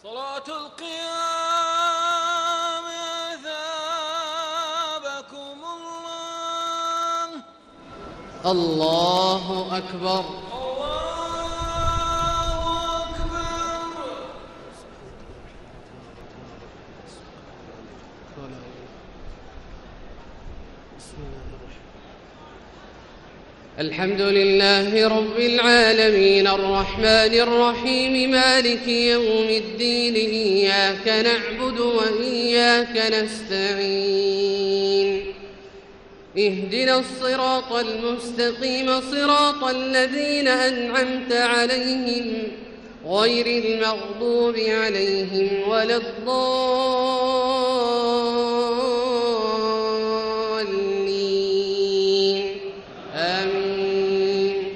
صلاة القيام ثابكم الله. الله أكبر. الحمد لله رب العالمين الرحمن الرحيم مالك يوم الدين إياك نعبد وإياك نستعين اهدنا الصراط المستقيم صراط الذين أنعمت عليهم غير المغضوب عليهم ولا الضالين آمين.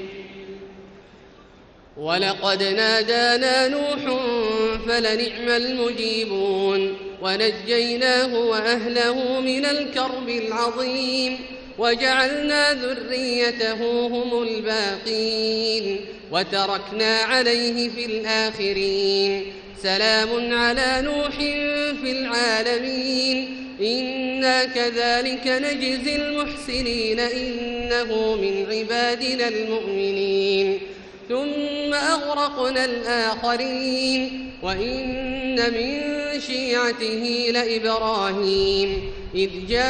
ولقد نادانا نوح فلنعم المجيبون ونجيناه وأهله من الكرب العظيم وجعلنا ذريته هم الباقين وتركنا عليه في الآخرين. سلام على نوح في العالمين إنا كذلك نجزي المحسنين إنه من عبادنا المؤمنين. ثم أغرقنا الآخرين وإن من شيعته لإبراهيم إذ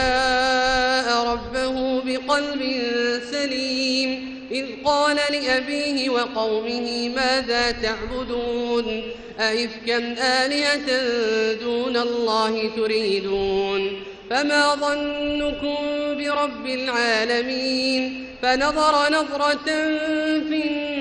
جاء ربه بقلب سليم إذ قال لأبيه وقومه ماذا تعبدون أئفكا آلهة دون الله تريدون فما ظنكم برب العالمين. فنظر نظرة في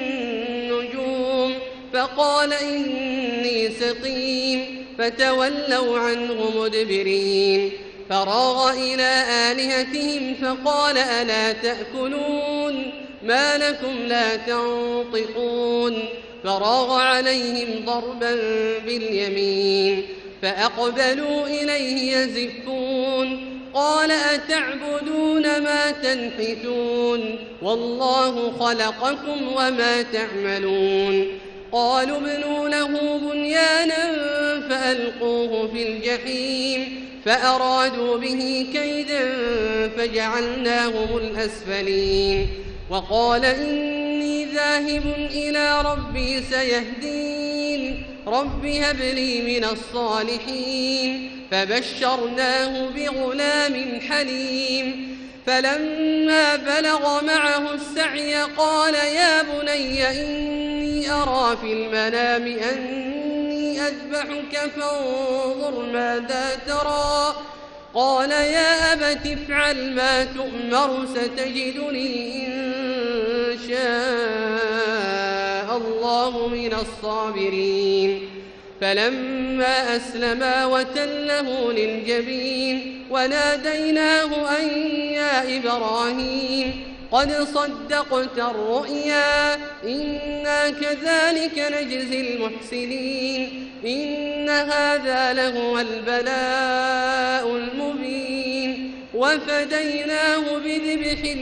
النجوم فقال إني سقيم فتولوا عنه مدبرين. فراغ إلى آلهتهم فقال ألا تأكلون ما لكم لا تنطقون. فراغ عليهم ضربا باليمين فأقبلوا إليه يزفون. قال أتعبدون ما تنحتون والله خلقكم وما تعملون. قالوا ابنوا له بنيانا فألقوه في الجحيم فأرادوا به كيدا فجعلناهم الأسفلين. وقال إني ذاهب إلى ربي سيهدين رب هب لي من الصالحين. فبشرناه بغلام حليم. فلما بلغ معه السعي قال يا بني إني أرى في المنام أني أذبحك فانظر ماذا ترى. قال يا أبت افعل ما تؤمر ستجدني إن شاء الله من الصابرين. فلما أسلما وتله للجبين وناديناه أن يا إبراهيم قد صدقت الرؤيا إنا كذلك نجزي المحسنين إن هذا لهو البلاء المبين. وفديناه بذبح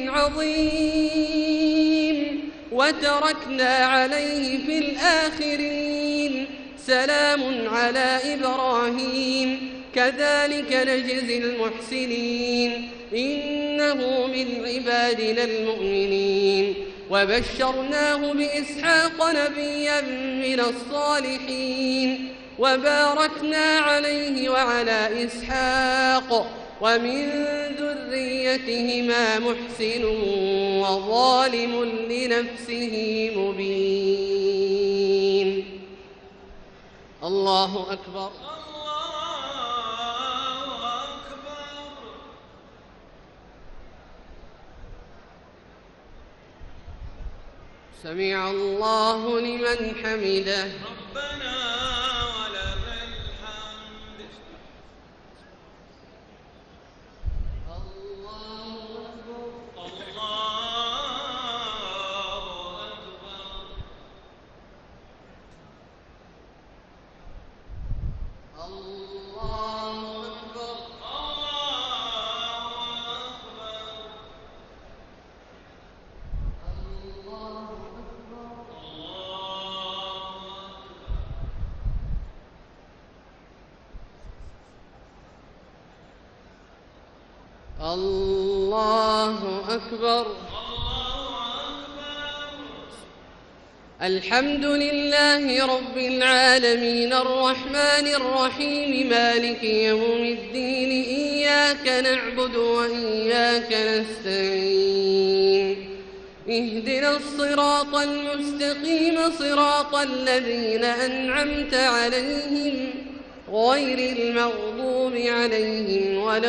عظيم وتركنا عليه في الآخرين. سلام على إبراهيم كذلك نجزي المحسنين إنه من عبادنا المؤمنين. وبشرناه بإسحاق نبيا من الصالحين وباركنا عليه وعلى إسحاق ومن ذريتهما محسن وظالم لنفسه مبين. الله أكبر. سمع الله لمن حمده. ربنا ولك الحمد. الله أكبر. الله أكبر. الله أكبر. الله أكبر. الحمد لله رب العالمين الرحمن الرحيم مالك يوم الدين إياك نعبد وإياك نستعين اهدنا الصراط المستقيم صراط الذين أنعمت عليهم غير المغضوب عليهم ولا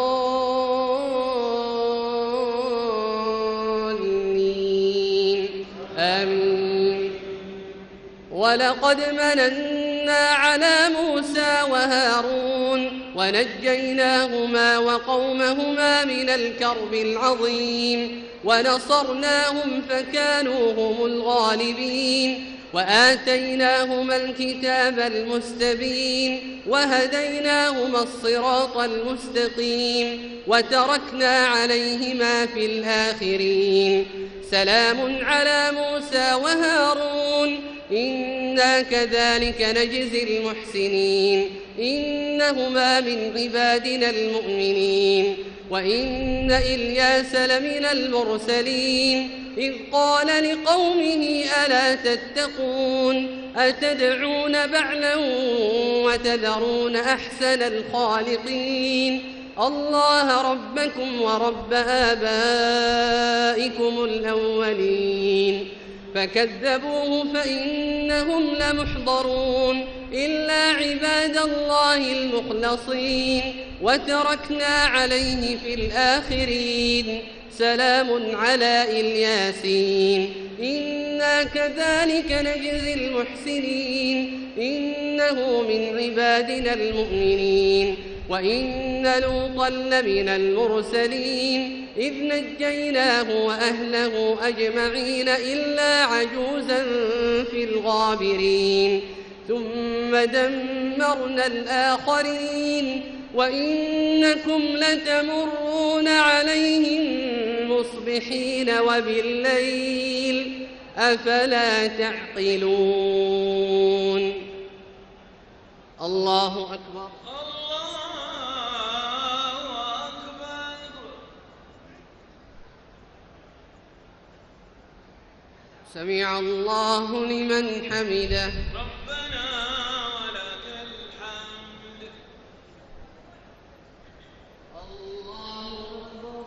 الضالين آمين. ولقد مننا على موسى وهارون ونجيناهما وقومهما من الكرب العظيم ونصرناهم فكانوا هم الغالبين وآتيناهما الكتاب المستبين وهديناهما الصراط المستقيم وتركنا عليهما في الآخرين. سلام على موسى وهارون إنا كذلك نجزي المحسنين إنهما من عبادنا المؤمنين. وإن إلياس لمن المرسلين إذ قال لقومه ألا تتقون أتدعون بعلا وتذرون أحسن الخالقين الله ربكم ورب آبائكم الأولين. فكذبوه فإنهم لمحضرون إلا عباد الله المخلصين وتركنا عليه في الآخرين. سلام على الياسين إنا كذلك نجزي المحسنين إنه من عبادنا المؤمنين. وإن لوطا لمن المرسلين إذ نجيناه وأهله أجمعين إلا عجوزا في الغابرين ثم دمرنا الآخرين. وإنكم لتمرون عليهم مصبحين وبالليل أفلا تعقلون. الله أكبر. سمع الله لمن حمده. ربنا ولك الحمد. الله أكبر.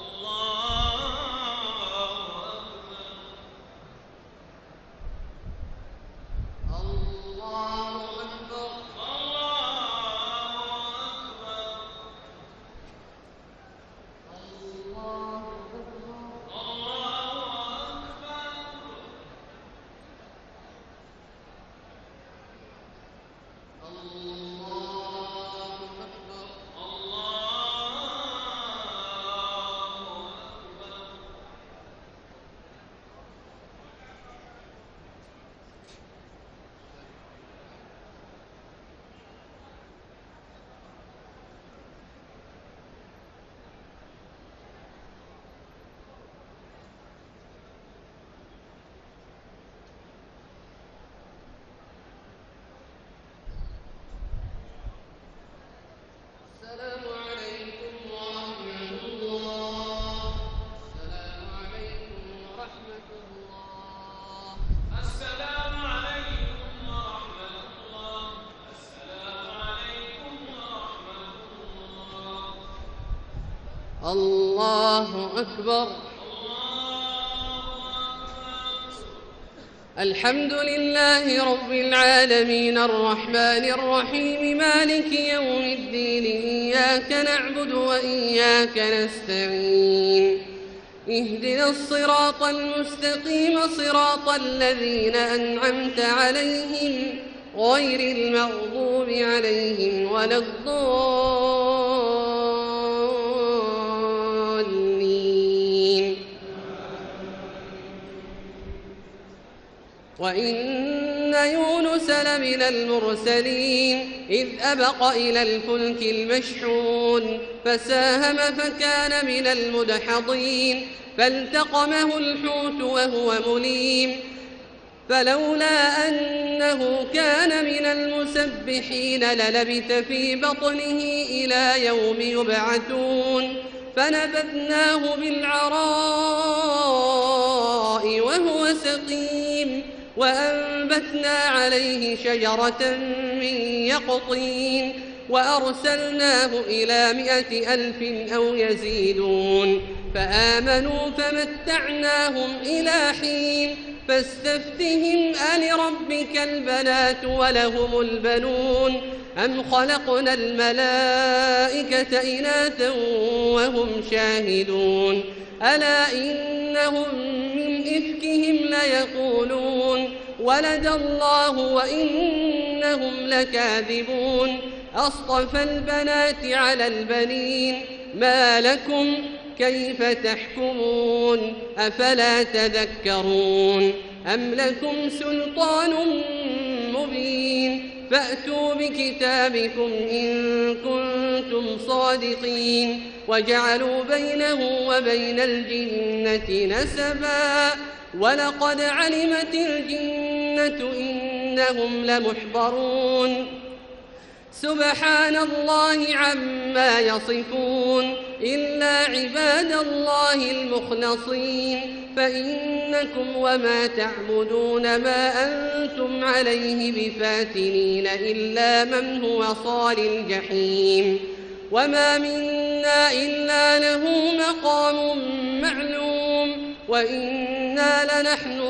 الله أكبر. السلام عليكم ورحمة الله. السلام عليكم ورحمة الله. السلام عليكم ورحمة الله. السلام عليكم ورحمة الله. الله أكبر. الحمد لله رب العالمين الرحمن الرحيم مالك يوم الدين إياك نعبد وإياك نستعين اهدنا الصراط المستقيم صراط الذين أنعمت عليهم غير المغضوب عليهم ولا الضالين. وإن يونس لمن المرسلين إذ أبق إلى الفلك المشحون فساهم فكان من المدحضين فالتقمه الحوت وهو مليم فلولا أنه كان من المسبحين للبث في بطنه إلى يوم يبعثون فنبذناه بالعراء وهو سقيم وأنبتنا عليه شجرة من يقطين وأرسلناه إلى 100,000 أو يزيدون فآمنوا فمتعناهم إلى حين فاستفتهم ألربك البنات ولهم البنون أم خلقنا الملائكة إناثا وهم شاهدون ألا إنهم من إفكهم ليقولون ولد الله وإنهم لكاذبون أصطفى البنات على البنين ما لكم كيف تحكمون أفلا تذكرون أم لكم سلطان مبين فأتوا بكتابكم إن كنتم صادقين وجعلوا بينه وبين الجنة نسبا ولقد علمت الجنة إنهم لمحضرون سبحان الله عما يصفون إلا عباد الله المخلصين فإنكم وما تعبدون ما أنتم عليه بفاتنين إلا من هو صال الجحيم وما منا إلا له مقام معلوم وإنا لنحن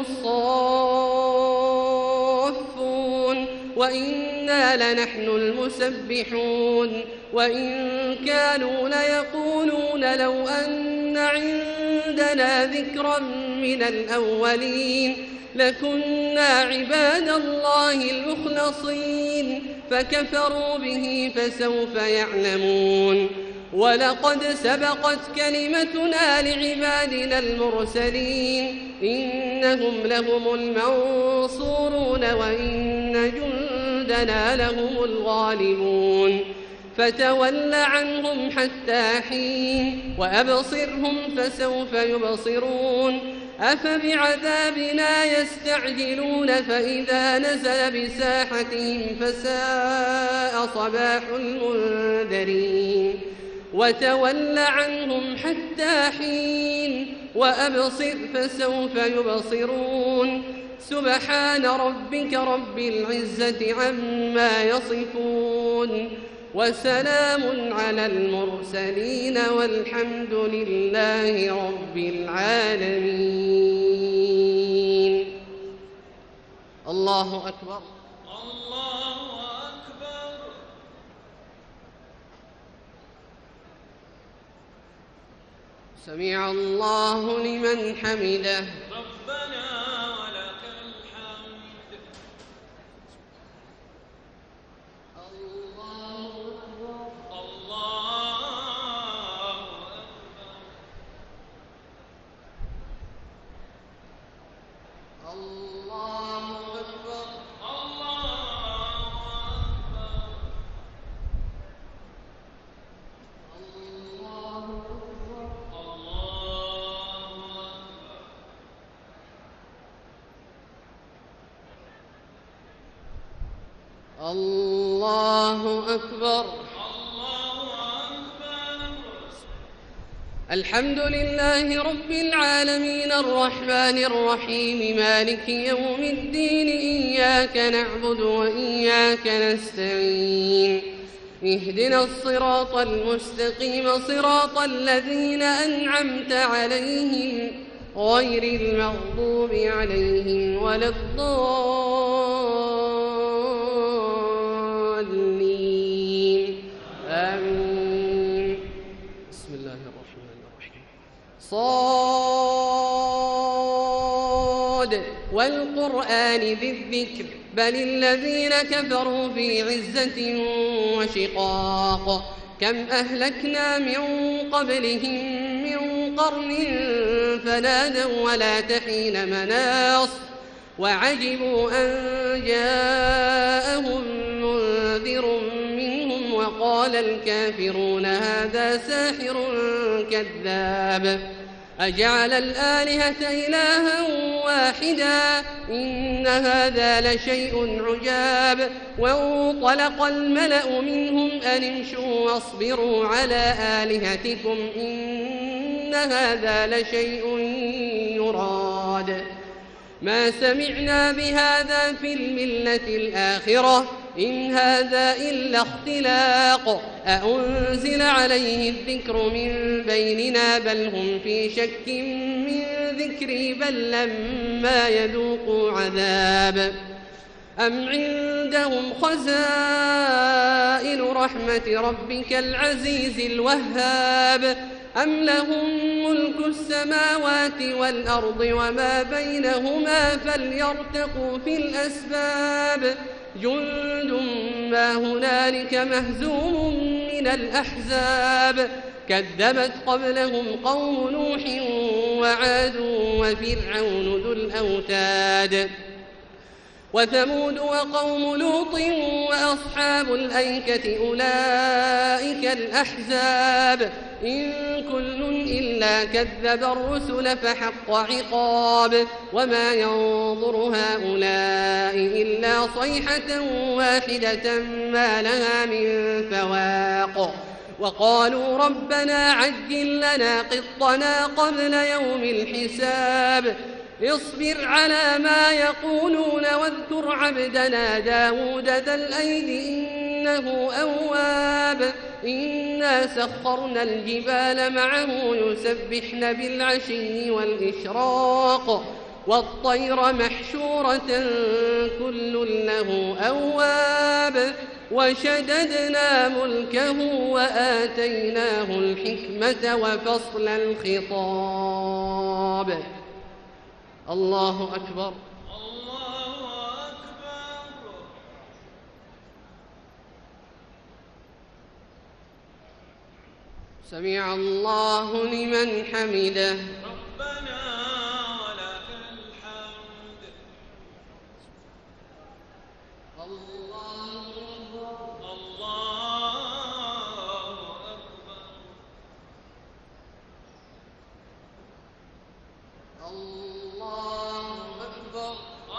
الصافون وإنا لنحن المسبحون وإن كانوا ليقولون لو أن عندنا ذكرا من الأولين لكنا عباد الله المخلصين فكفروا به فسوف يعلمون ولقد سبقت كلمتنا لعبادنا المرسلين إنهم لهم المنصورون وإن جندنا لهم الغالبون فتول عنهم حتى حين وأبصرهم فسوف يبصرون أفبعذابنا يستعجلون فإذا نزل بساحتهم فساء صباح المنذرين وتول عنهم حتى حين وأبصر فسوف يبصرون سبحان ربك رب العزة عما يصفون وسلام على المرسلين والحمد لله رب العالمين. الله أكبر. الله أكبر. سمع الله لمن حمده. ربنا ولك الحمد. الله أكبر. الله أكبر. الله أكبر. الله أكبر. الحمد لله رب العالمين الرحمن الرحيم مالك يوم الدين إياك نعبد وإياك نستعين اهدنا الصراط المستقيم صراط الذين أنعمت عليهم غير المغضوب عليهم ولا الضالين آمين. بسم الله الرحمن الرحيم. صاد والقرآن ذي الذكر بل الذين كفروا في عزة وشقاق كم أهلكنا من قبلهم من قرن فنادوا ولا تحين مناص وعجبوا أن جاءهم منذر منهم وقال الكافرون هذا ساحر كذاب أجعل الآلهة إلها واحدا إن هذا لشيء عجاب. وانطلق الملأ منهم أن امشوا واصبروا على آلهتكم إن هذا لشيء يراد. ما سمعنا بهذا في الملة الآخرة إن هذا إلا اختلاق أأنزل عليه الذكر من بيننا بل هم في شك من ذكري بل لما يذوقوا عذاب. أم عندهم خزائن رحمة ربك العزيز الوهاب أم لهم ملك السماوات والأرض وما بينهما فليرتقوا في الأسباب. جند ما هنالك مهزوم من الأحزاب كذبت قبلهم قوم نوح وعاد وفرعون ذو الأوتاد وثمود وقوم لوط وأصحاب الأيكة أولئك الأحزاب إن كل إلا كذب الرسل فحق عقاب. وما ينظر هؤلاء إلا صيحة واحدة ما لها من فواق. وقالوا ربنا عجل لنا قطنا قبل يوم الحساب. اصبر على ما يقولون واذكر عبدنا داود ذا الأيد إنه أواب. إنا سخرنا الجبال معه يسبحن بالعشي والإشراق والطير محشورة كل له أواب. وشددنا ملكه وآتيناه الحكمة وفصل الخطاب. الله أكبر. الله أكبر. سمع الله لمن حمده. ربنا ولك الحمد. الله أكبر. الله أكبر. الله أكبر.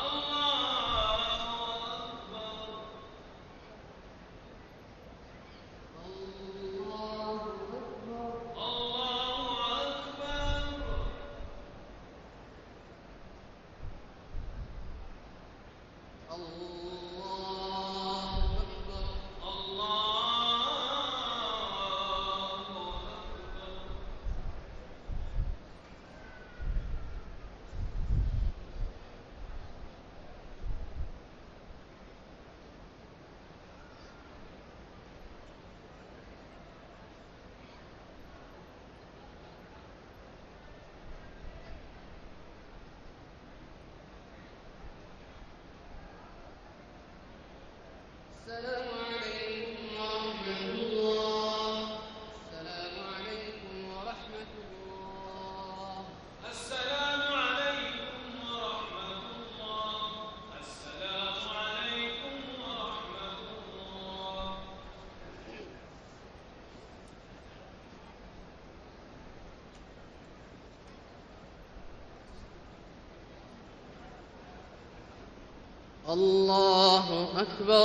السلام عليكم ورحمة الله. السلام عليكم ورحمة الله. السلام عليكم ورحمة الله. السلام عليكم ورحمة الله. الله أكبر.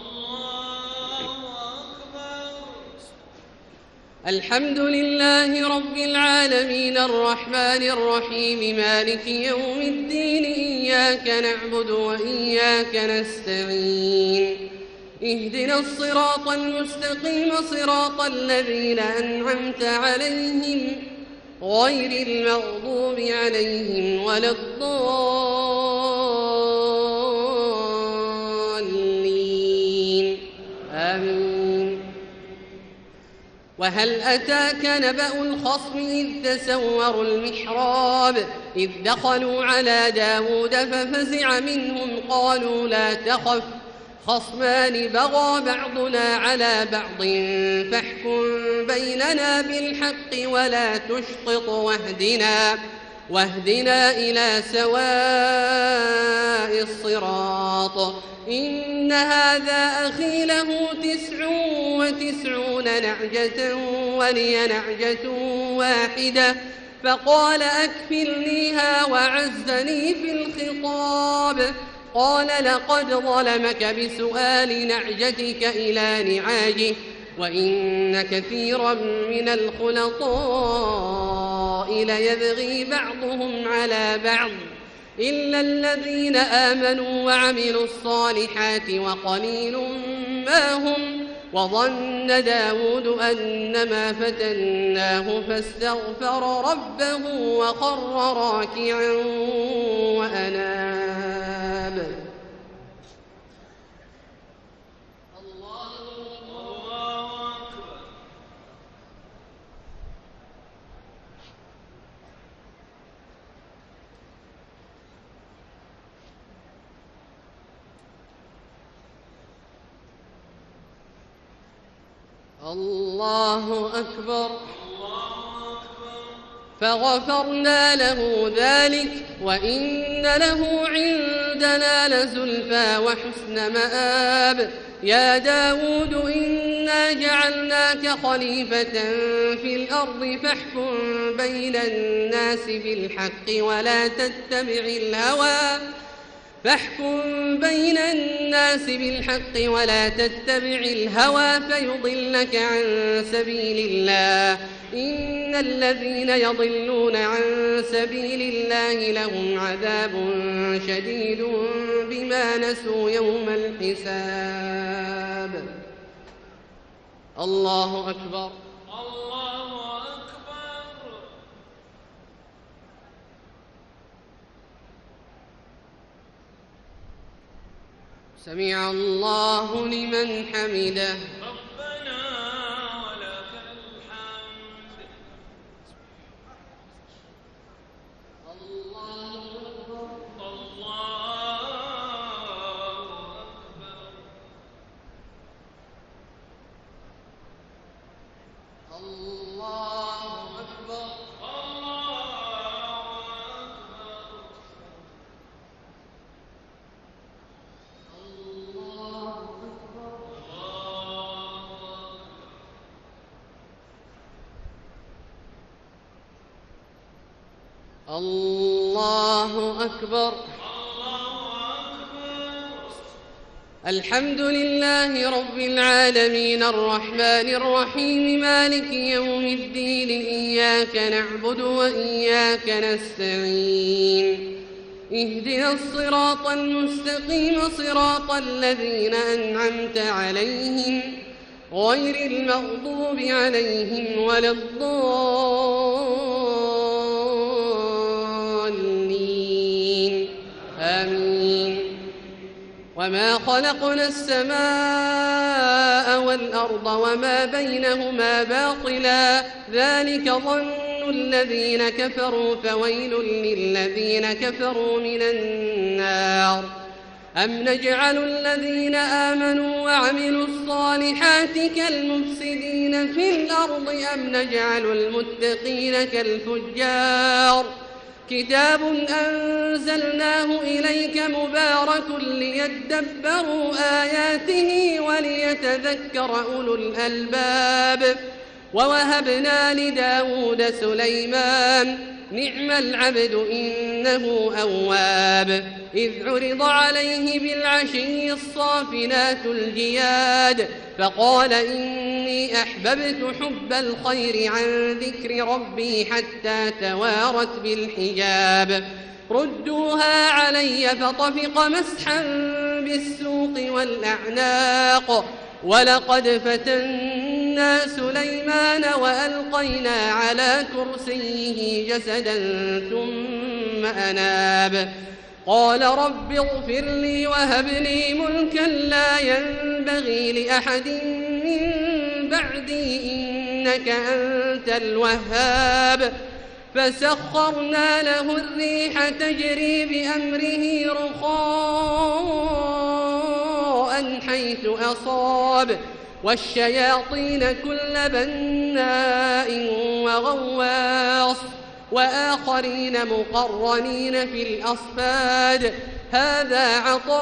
الحمد لله رب العالمين الرحمن الرحيم مالك يوم الدين إياك نعبد وإياك نستعين اهدنا الصراط المستقيم صراط الذين أنعمت عليهم غير المغضوب عليهم ولا الضالين آمين. وهل أتاك نبأ الخصم إذ تسوروا المحراب إذ دخلوا على داود ففزع منهم قالوا لا تخف خصمان بغى بعضنا على بعض فاحكم بيننا بالحق ولا تشطط واهدنا إلى سواء الصراط. إن هذا أخي له 99 نعجة ولي نعجة واحدة فقال أكفلنيها وعزني في الخطاب قال لقد ظلمك بسؤال نعجتك إلى نعاجه وإن كثيرا من الخلطاء ليبغي بعضهم على بعض إلا الذين آمنوا وعملوا الصالحات وقليل ما هم وظن داود أنما فتناه فاستغفر ربه وخر راكعا وأناب. الله أكبر. فغفرنا له ذلك وإن له عندنا لزلفى وحسن مآب. يا داود إنا جعلناك خليفة في الأرض فاحكم بين الناس بالحق ولا تتبع الهوى فيضلك عن سبيل الله إن الذين يضلون عن سبيل الله لهم عذاب شديد بما نسوا يوم الحساب. الله أكبر. سمع الله لمن حمده. ربنا ولك الحمد. الله أكبر. الله أكبر. الله أكبر. الحمد لله رب العالمين الرحمن الرحيم مالك يوم الدين إياك نعبد وإياك نستعين اهدنا الصراط المستقيم صراط الذين أنعمت عليهم غير المغضوب عليهم ولا الضالين آمين. وما خلقنا السماء والأرض وما بينهما باطلا ذلك ظن الذين كفروا فويل للذين كفروا من النار. أم نجعل الذين آمنوا وعملوا الصالحات كالمفسدين في الأرض أم نجعل المتقين كالفجار. كتاب أنزلناه إليك مبارك ليدبروا آياته وليتذكر أولو الألباب. ووهبنا لداود سليمان نعم العبد إنه أواب. إذ عرض عليه بالعشي الصافنات الجياد فقال إني أحببت حب الخير عن ذكر ربي حتى توارت بالحجاب. ردوها علي فطفق مسحا بالسوق والأعناق. ولقد فتنا سليمان وألقينا على كرسيه جسدا ثم أناب. قال رب اغفر لي وهب لي ملكا لا ينبغي لأحد من بعدي إنك أنت الوهاب. فسخرنا له الريح تجري بأمره رخاء حيث أصاب والشياطين كل بناء وغواص وآخرين مقرنين في الأصفاد. هذا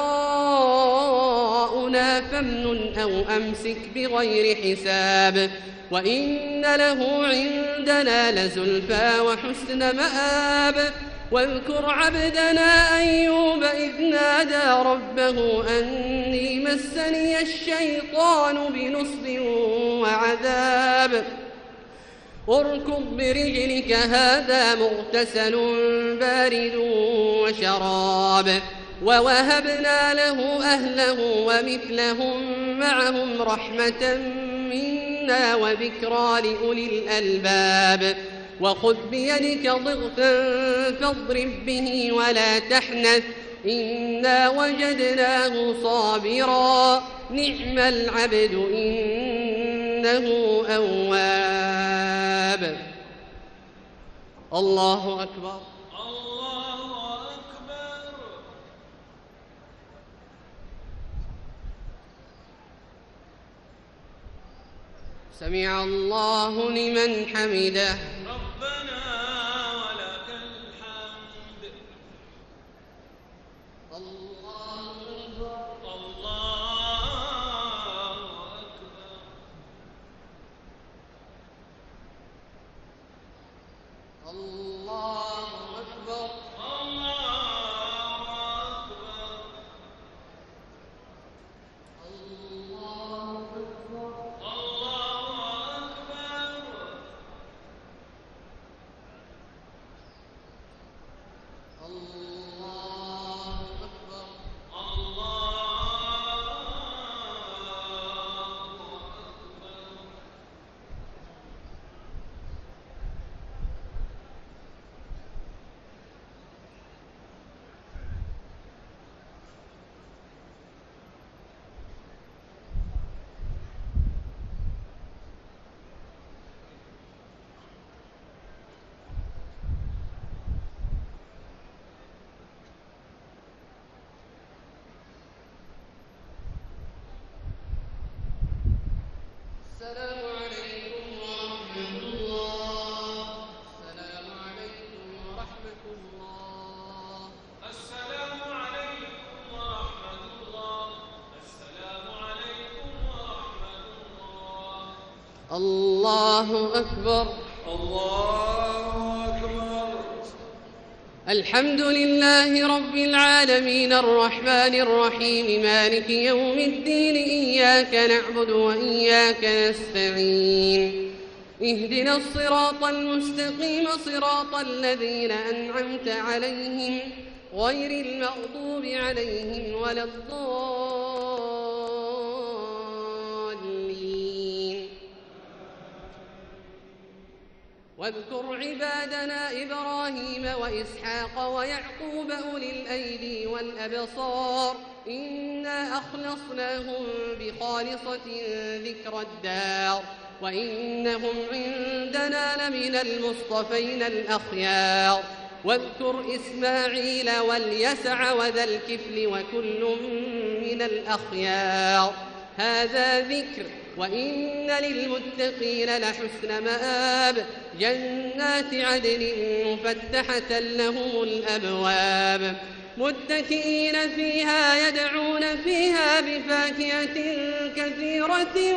عطاؤنا فامنن أو أمسك بغير حساب. وإن له عندنا لزلفى وحسن مآب. واذكر عبدنا أيوب إذ نادى ربه أني مسني الشيطان بنصب وعذاب اركض برجلك هذا مغتسل بارد وشراب ووهبنا له أهله ومثلهم معهم رحمة منا وذكرى لأولي الألباب وخذ بيدك ضغثا فاضرب به ولا تحنث إنا وجدناه صابرا نعم العبد إنه أواب. الله أكبر. الله أكبر. سمع الله لمن حمده. ربنا ولك الحمد. الله أكبر. الله أكبر. الله أكبر. الله أكبر. الله أكبر. الله أكبر. الله أكبر. السلام عليكم ورحمة الله. السلام عليكم ورحمة الله. السلام عليكم ورحمة الله. السلام عليكم ورحمة الله. الله أكبر. الله أكبر. الحمد لله رب العالمين الرحمن الرحيم مالك يوم الدين إياك نعبد وإياك نستعين اهدنا الصراط المستقيم صراط الذين أنعمت عليهم غير المغضوب عليهم ولا الضالين. واذكر عبادنا إبراهيم وإسحاق ويعقوب أولي الأيدي والأبصار إنا أخلصناهم بخالصة ذكر الدار وإنهم عندنا لمن المصطفين الأخيار. واذكر إسماعيل واليسع وذا الكفل وكل من الأخيار. هذا ذكر وإن للمتقين لحسن مآب جنات عدن مفتحة لهم الأبواب متكئين فيها يدعون فيها بفاكهة كثيرة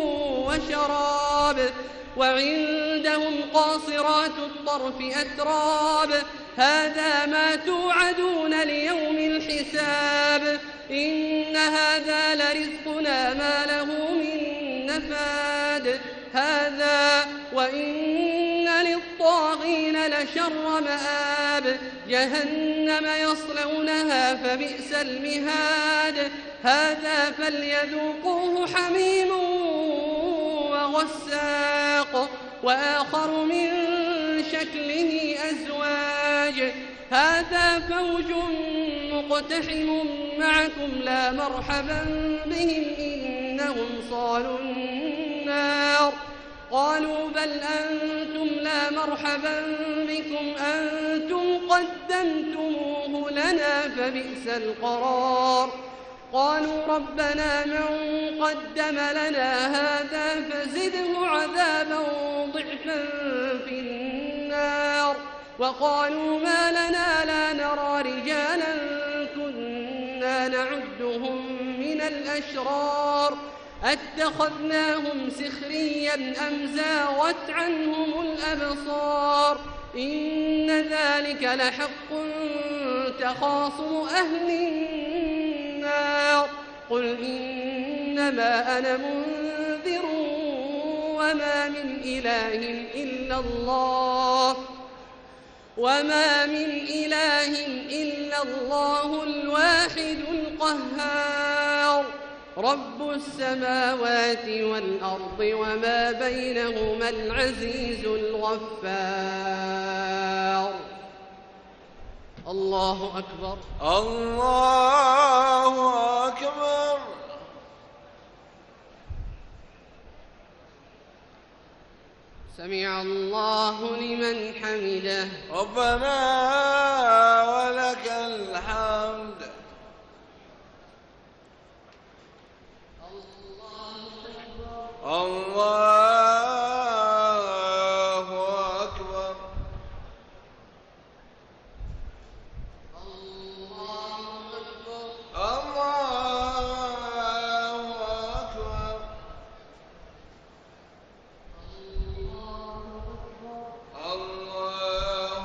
وشراب وعندهم قاصرات الطرف أتراب هذا ما توعدون ليوم الحساب إن هذا لرزقنا ما له من نفاد هذا وإن للطاغين لشر مآب جهنم يصلونها فبئس المهاد هذا فليذوقوه حميم وغساق وآخر من شكله أزواج هذا فوج مقتحم معكم لا مرحبا بهم إنهم صالوا النار قالوا بل أنتم لا مرحبا بكم أنتم قدمتموه لنا فبئس القرار قالوا ربنا من قدم لنا هذا فزده عذابا ضعفا في النار وقالوا ما لنا لا نرى رجالا كنا نعدهم من الأشرار أتخذناهم سخريا أم زاغت عنهم الأبصار إن ذلك لحق تخاصم أهل النار قل إنما أنا منذر وما من إله إلا الله الواحد القهار رب السماوات والأرض وما بينهما العزيز الغفار. الله أكبر. الله أكبر. سمع الله لمن حمده. ربنا ولك الحمد. الله أكبر. الله أكبر. الله أكبر. الله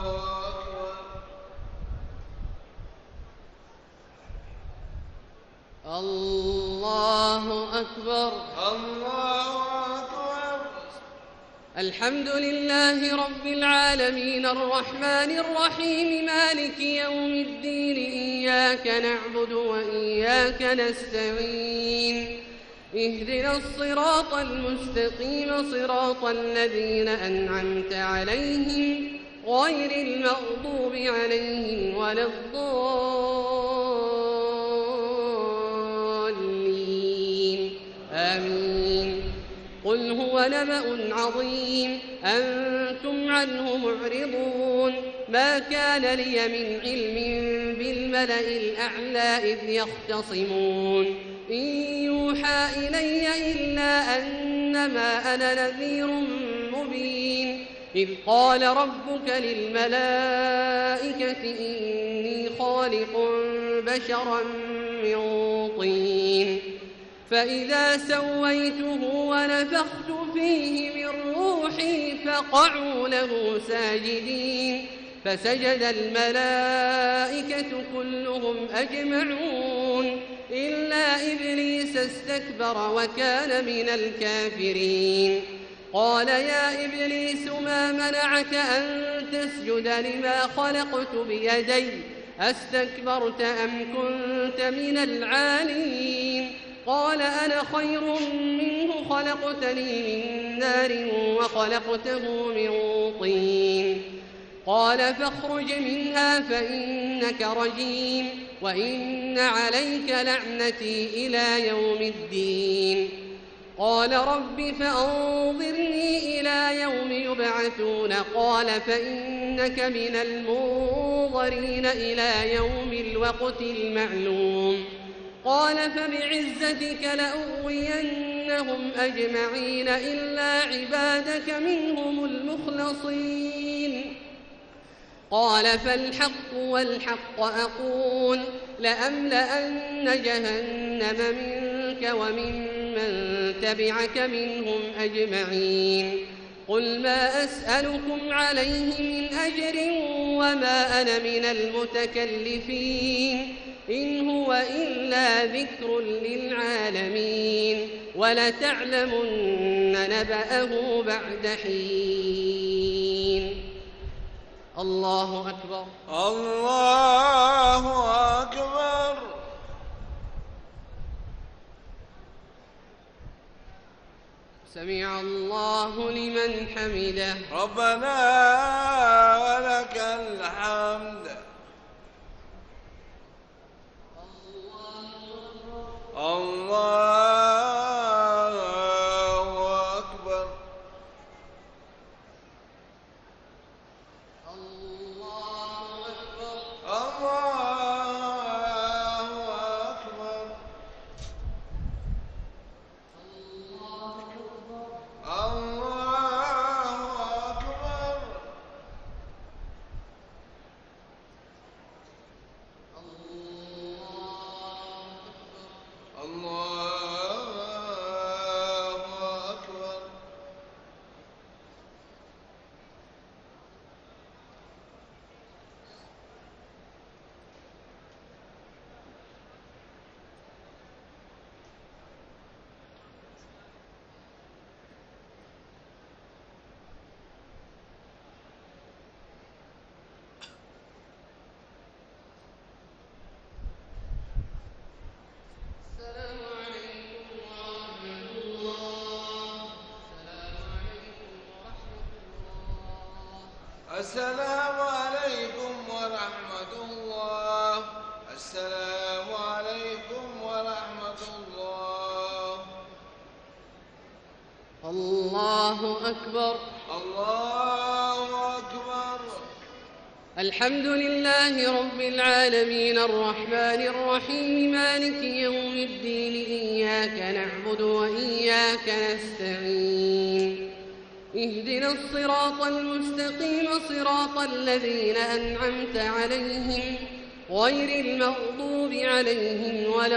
أكبر. الله أكبر. الله أكبر. الحمد لله رب العالمين الرحمن الرحيم مالك يوم الدين إياك نعبد وإياك نستعين اهدنا الصراط المستقيم صراط الذين أنعمت عليهم غير المغضوب عليهم ولا الضالين آمين. قل هو نبأ عظيم أنتم عنه معرضون ما كان لي من علم بالملأ الأعلى إذ يختصمون إن يوحى إلي إلا أنما أنا نذير مبين إذ قال ربك للملائكة إني خالق بشرا من طين فإذا سويته ونفخت فيه من روحي فقعوا له ساجدين فسجد الملائكة كلهم أجمعون إلا إبليس استكبر وكان من الكافرين قال يا إبليس ما منعك أن تسجد لما خلقت بيدي أستكبرت أم كنت من العالين قال أنا خير منه خلقتني من نار وخلقته من طين قال فاخرج منها فإنك رجيم وإن عليك لعنتي إلى يوم الدين قال رب فأنظرني إلى يوم يبعثون قال فإنك من المنظرين إلى يوم الوقت المعلوم قال فبعزتك لأغوينهم أجمعين إلا عبادك منهم المخلصين قال فالحق والحق أقول لأملأن جهنم منك وممن تبعك منهم أجمعين قل ما أسألكم عليه من أجر وما أنا من المتكلفين إن هو إلا ذكر للعالمين ولتعلمن نبأه بعد حين. الله أكبر. الله أكبر. سمع الله لمن حمده. ربنا ولك الحمد. الله أكبر. الله أكبر. الله أكبر. الله أكبر. السلام عليكم ورحمة الله. السلام عليكم ورحمة الله. الله أكبر. الله أكبر. الحمد لله رب العالمين الرحمن الرحيم مالك يوم الدين إياك نعبد وإياك نستعين اهدنا الصراط المستقيم صراط الذين أنعمت عليهم غير المغضوب عليهم ولا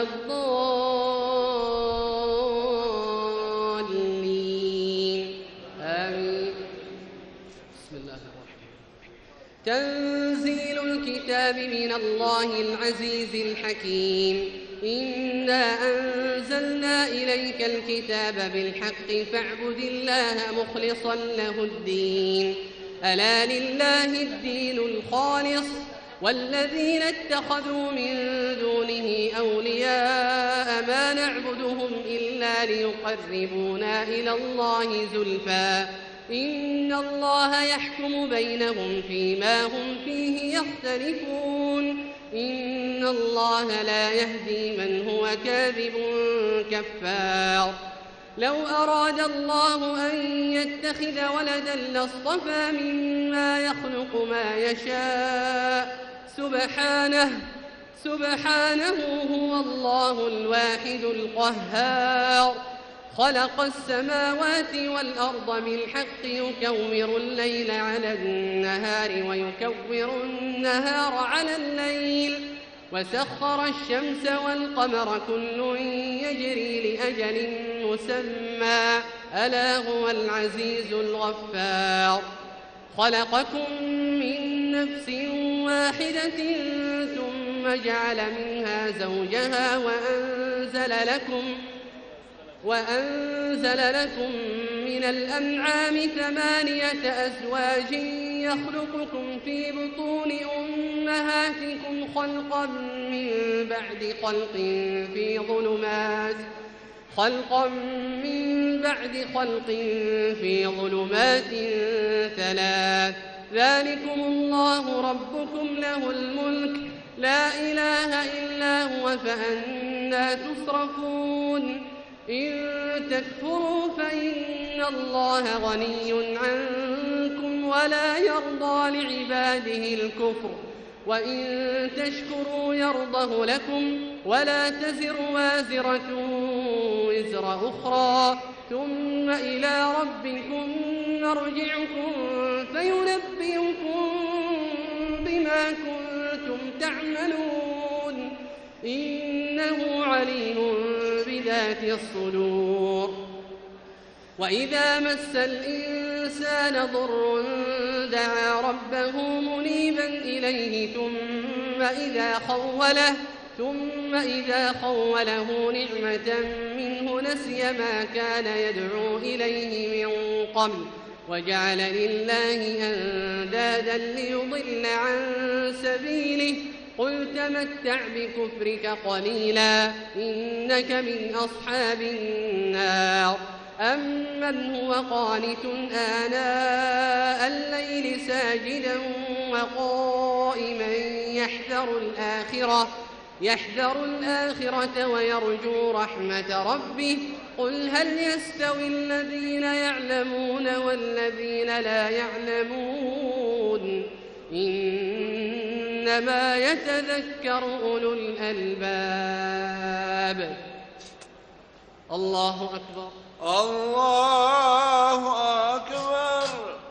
الضالين آمين. بسم الله الرحمن الرحيم. تنزيل الكتاب من الله العزيز الحكيم. إنا أنزلنا إليك الكتاب بالحق فاعبد الله مخلصا له الدين ألا لله الدين الخالص والذين اتخذوا من دونه أولياء ما نعبدهم إلا ليقربونا إلى الله زلفى إن الله يحكم بينهم فيما هم فيه يختلفون إن الله لا يهدي من هو كاذب كفار. لو أراد الله أن يتخذ ولدا لاصطفى مما يخلق ما يشاء سبحانه هو الله الواحد القهار. خلق السماوات والأرض بالحق يكور الليل على النهار ويكور النهار على الليل وسخر الشمس والقمر كل يجري لأجل مسمى ألا هو العزيز الغفار. خلقكم من نفس واحدة ثم جعل منها زوجها وأنزل لكم من الأنعام 8 أزواج يخلقكم في بطون أمهاتكم خلقا من بعد خلق في ظلمات 3 ذلكم الله ربكم له الملك لا إله إلا هو فأنى تصرفون. إن تكفروا فإن الله غني عنكم ولا يرضى لعباده الكفر وإن تشكروا يرضه لكم ولا تزر وازرة وزر أخرى ثم إلى ربكم مرجعكم فينبئكم بما كنتم تعملون إنه عليم بذات الصدور. وإذا مس الإنسان ضر دعا ربه منيبا إليه ثم إذا خوله نعمة منه نسي ما كان يدعو إليه من قبل وجعل لله أندادا ليضل عن سبيله قل تمتع بكفرك قليلا إنك من أصحاب النار. أمن هو قانت آناء الليل ساجدا وقائما يحذر الآخرة ويرجو رحمة ربه قل هل يستوي الذين يعلمون والذين لا يعلمون إنما يتذكر أولو الألباب. الله أكبر. الله أكبر.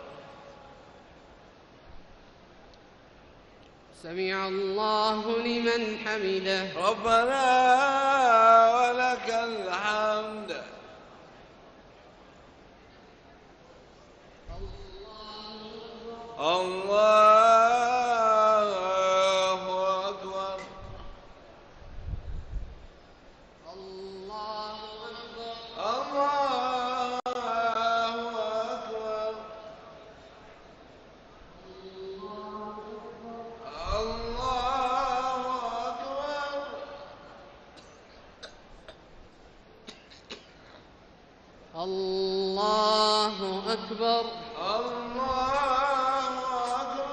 سمع الله لمن حمده. ربنا ولك الحمد. الله أكبر. الله أكبر. الله أكبر. الله أكبر. الله أكبر. الله أكبر.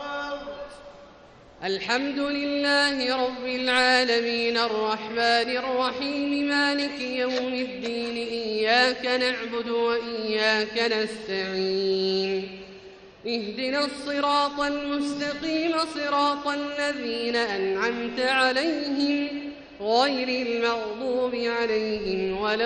الحمد لله رب العالمين الرحمن الرحيم مالك يوم الدين إياك نعبد وإياك نستعين اهدنا الصراط المستقيم صراط الذين أنعمت عليهم غير المغضوب عليهم ولا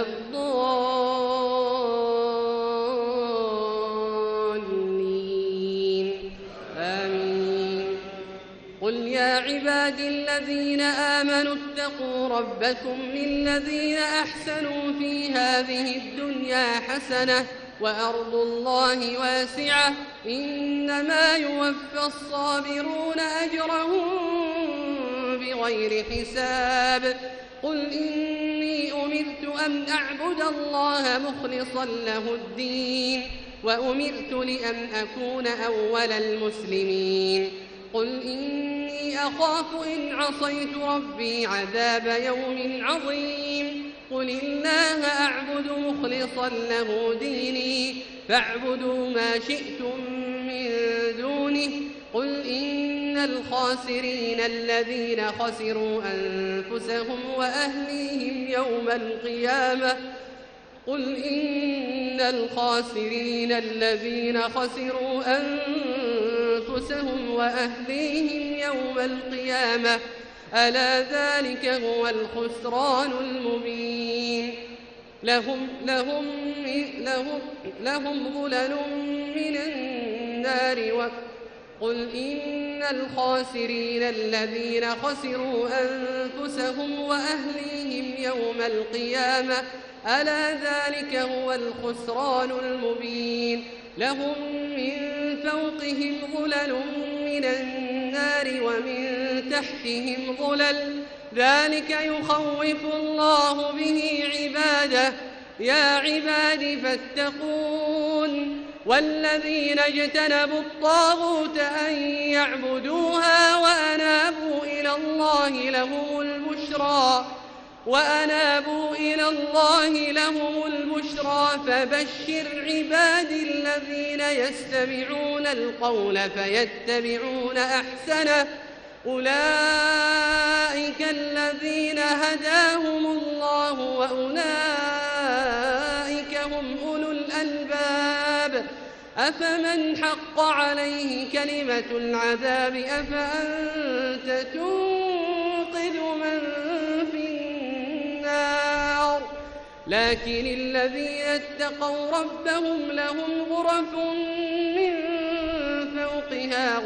الضالين آمين. قل يا عبادي الذين آمنوا اتقوا ربكم للذين أحسنوا في هذه الدنيا حسنة وأرض الله واسعة إنما يوفى الصابرون أجرهم بغير حساب. قل إني أمرت أن أعبد الله مخلصا له الدين وأمرت لأن أكون أول المسلمين. قل إني أخاف إن عصيت ربي عذاب يوم عظيم. قل الله أعبد مخلصا له ديني فاعبدوا ما شئتم من دونه. قل إن الخاسرين الذين خسروا أنفسهم وأهليهم يوم القيامة قل إن الخاسرين الذين خسروا أنفسهم وأهليهم يوم القيامة ألا ذلك هو الخسران المبين. لهم ظلل من النار قل إن الخاسرين الذين خسروا أنفسهم وأهليهم يوم القيامة ألا ذلك هو الخسران المبين. لهم من فوقهم ظلل من النار ومن تحتهم ظلل ذلك يخوف الله به عباده يا عباد فاتقون. والذين اجتنبوا الطاغوت أن يعبدوها وأنابوا إلى الله لهم البشرى فبشر عبادي الذين يستمعون القول فيتبعون أحسنه أولئك الذين هداهم الله وأولئك هم أولو الألباب. أفمن حق عليه كلمة العذاب أفأنت تنقذ من في النار. لكن الذين اتقوا ربهم لهم غرف من فوقها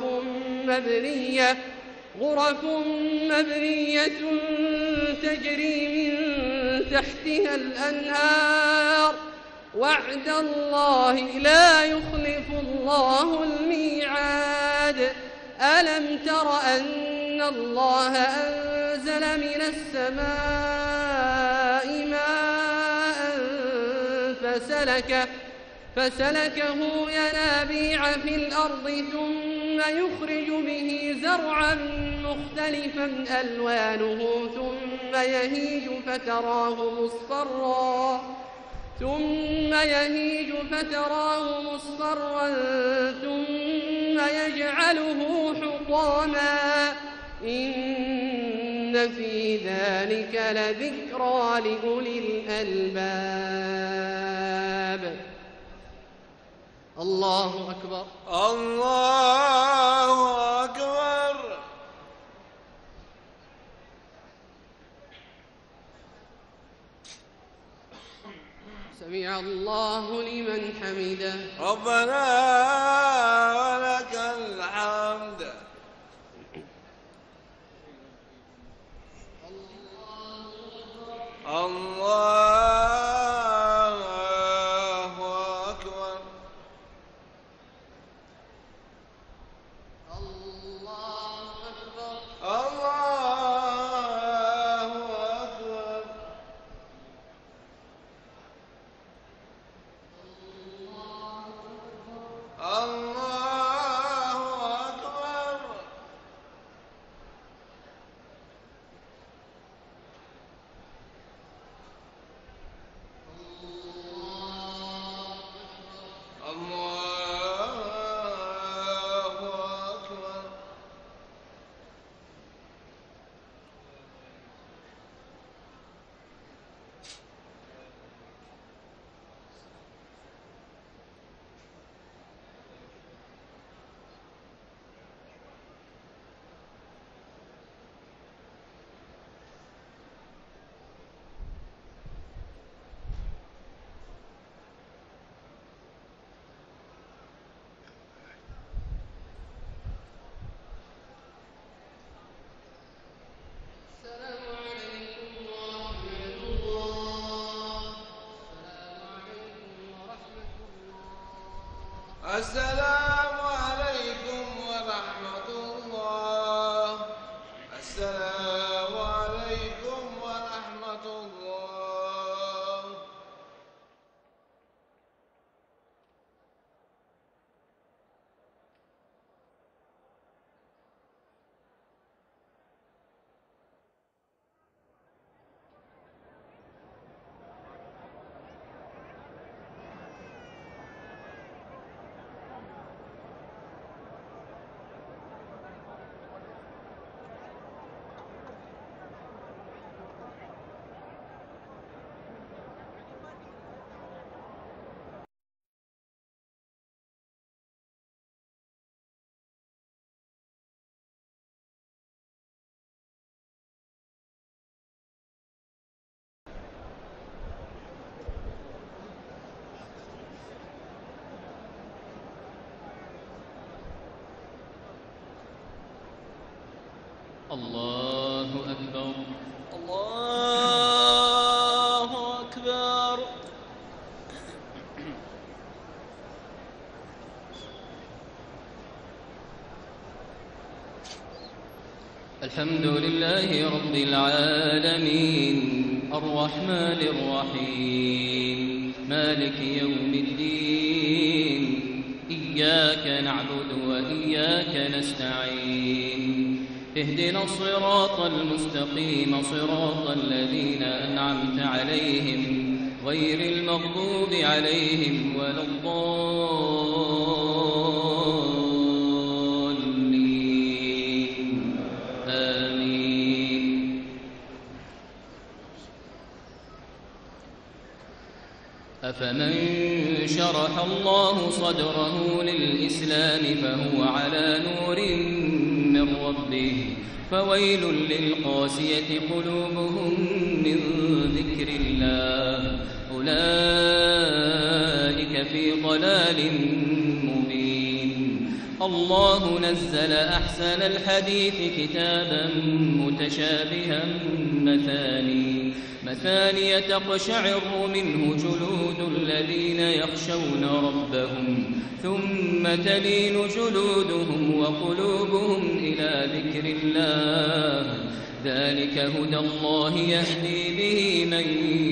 غرف مبنية تجري من تحتها الأنهار وعد الله لا يخلف الله الميعاد. ألم تر أن الله أنزل من السماء ماء فسلكه ينابيع في الأرض ثم يخرج به زرعا مختلفا ألوانه ثم يهيج فتراه مصفرا ثم يجعله حطاما إن في ذلك لذكرى لأولي الألباب. الله أكبر. الله أكبر. سمع الله لمن حمده. ربنا ولك الحمد. الله أكبر. الله أكبر. الله أكبر. الله أكبر. السلام عليكم ورحمة الله. السلام عليكم ورحمة الله. الله أكبر. الله أكبر. الحمد لله رب العالمين الرحمن الرحيم مالك يوم الدين إياك نعبد وإياك نستعين اهدنا الصراط المستقيم صراط الذين أنعمت عليهم غير المغضوب عليهم ولا الضالين آمين. أفمن شرح الله صدره للإسلام فهو على نور من ربه فويل للقاسية قلوبهم من ذكر الله أولئك في ضلال مبين. الله نزل أحسن الحديث كتابا متشابها مثانية تقشعر منه جلود الذين يخشون ربهم ثم تلين جلودهم وقلوبهم إلى ذكر الله ذلك هدى الله يهدي به من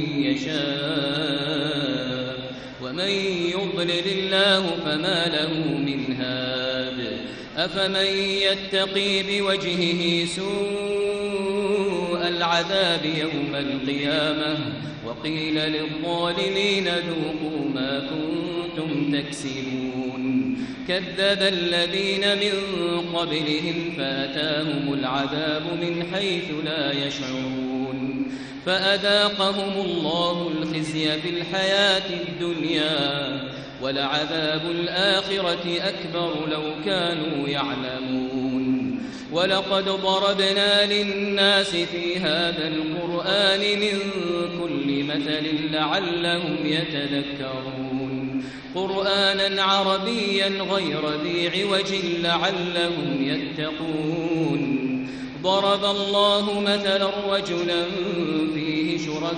يشاء ومن يضلل الله فما له من هاد. أفمن يتقي بوجهه سوء العذاب يوم القيامة وقيل للظالمين ذوقوا ما كنتم تكسبون. كذب الذين من قبلهم فأتاهم العذاب من حيث لا يشعرون فأذاقهم الله الخزي في الحياة الدنيا ولعذاب الآخرة أكبر لو كانوا يعلمون. ولقد ضربنا للناس في هذا القرآن من كل مثل لعلهم يتذكرون قرآنا عربيا غير ذي عوج لعلهم يتقون. ضرب الله مثلا رجلا فيه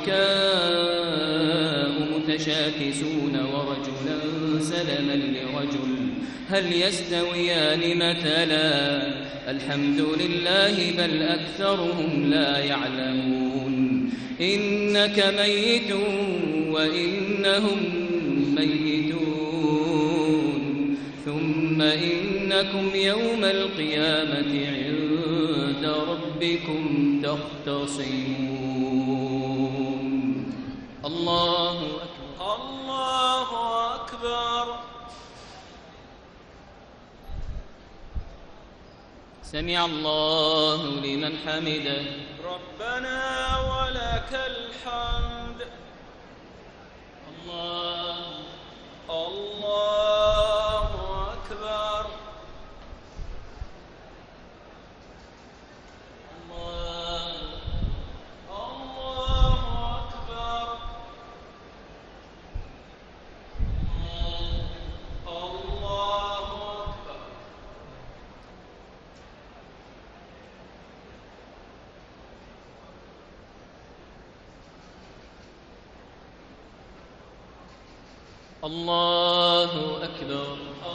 شركاء متشاكسون ورجلا سلما لرجل هل يستويان مثلا الحمد لله بل أكثرهم لا يعلمون. إنك ميت وإنهم ميتون ثم إنكم يوم القيامة عند ربكم تختصمون. الله أكبر. الله أكبر. سمع الله لمن حمده. ربنا ولك الحمد. الله أكبر. الله أكبر. الله أكبر. الله أكبر.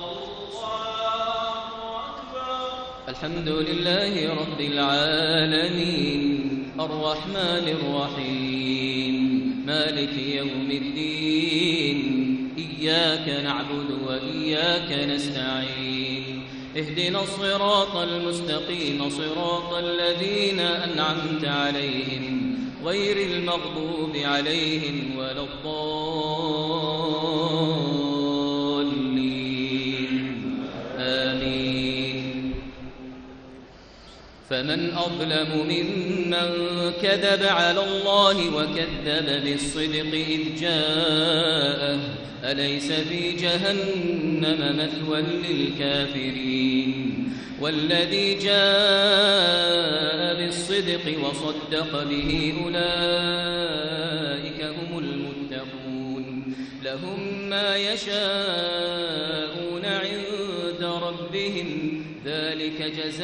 الحمد لله رب العالمين الرحمن الرحيم مالك يوم الدين إياك نعبد وإياك نستعين اهدنا الصراط المستقيم صراط الذين أنعمت عليهم غير المغضوب عليهم ولا الضالين آمين. فمن أظلم ممن كذب على الله وكذب بالصدق إذ جاءه أليس في جهنم مثوى للكافرين والذي جاء بالصدق وصدق به أولئك هم المتقون لهم ما يشاءون عند ربهم ذلك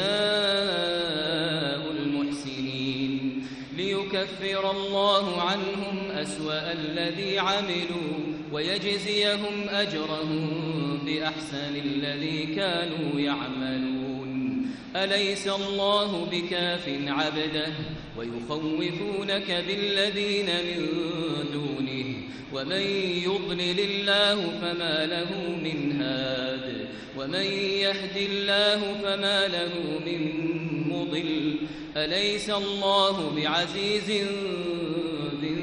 جزاء المحسنين ليكفر الله عنهم أسوأ الذي عملوا ويجزيهم أجرهم بأحسن الذي كانوا يعملون أليس الله بكاف عبده ويخوفونك بالذين من دونه ومن يضلل الله فما له من هاد ومن يهد الله فما له من مضل أليس الله بعزيز ذي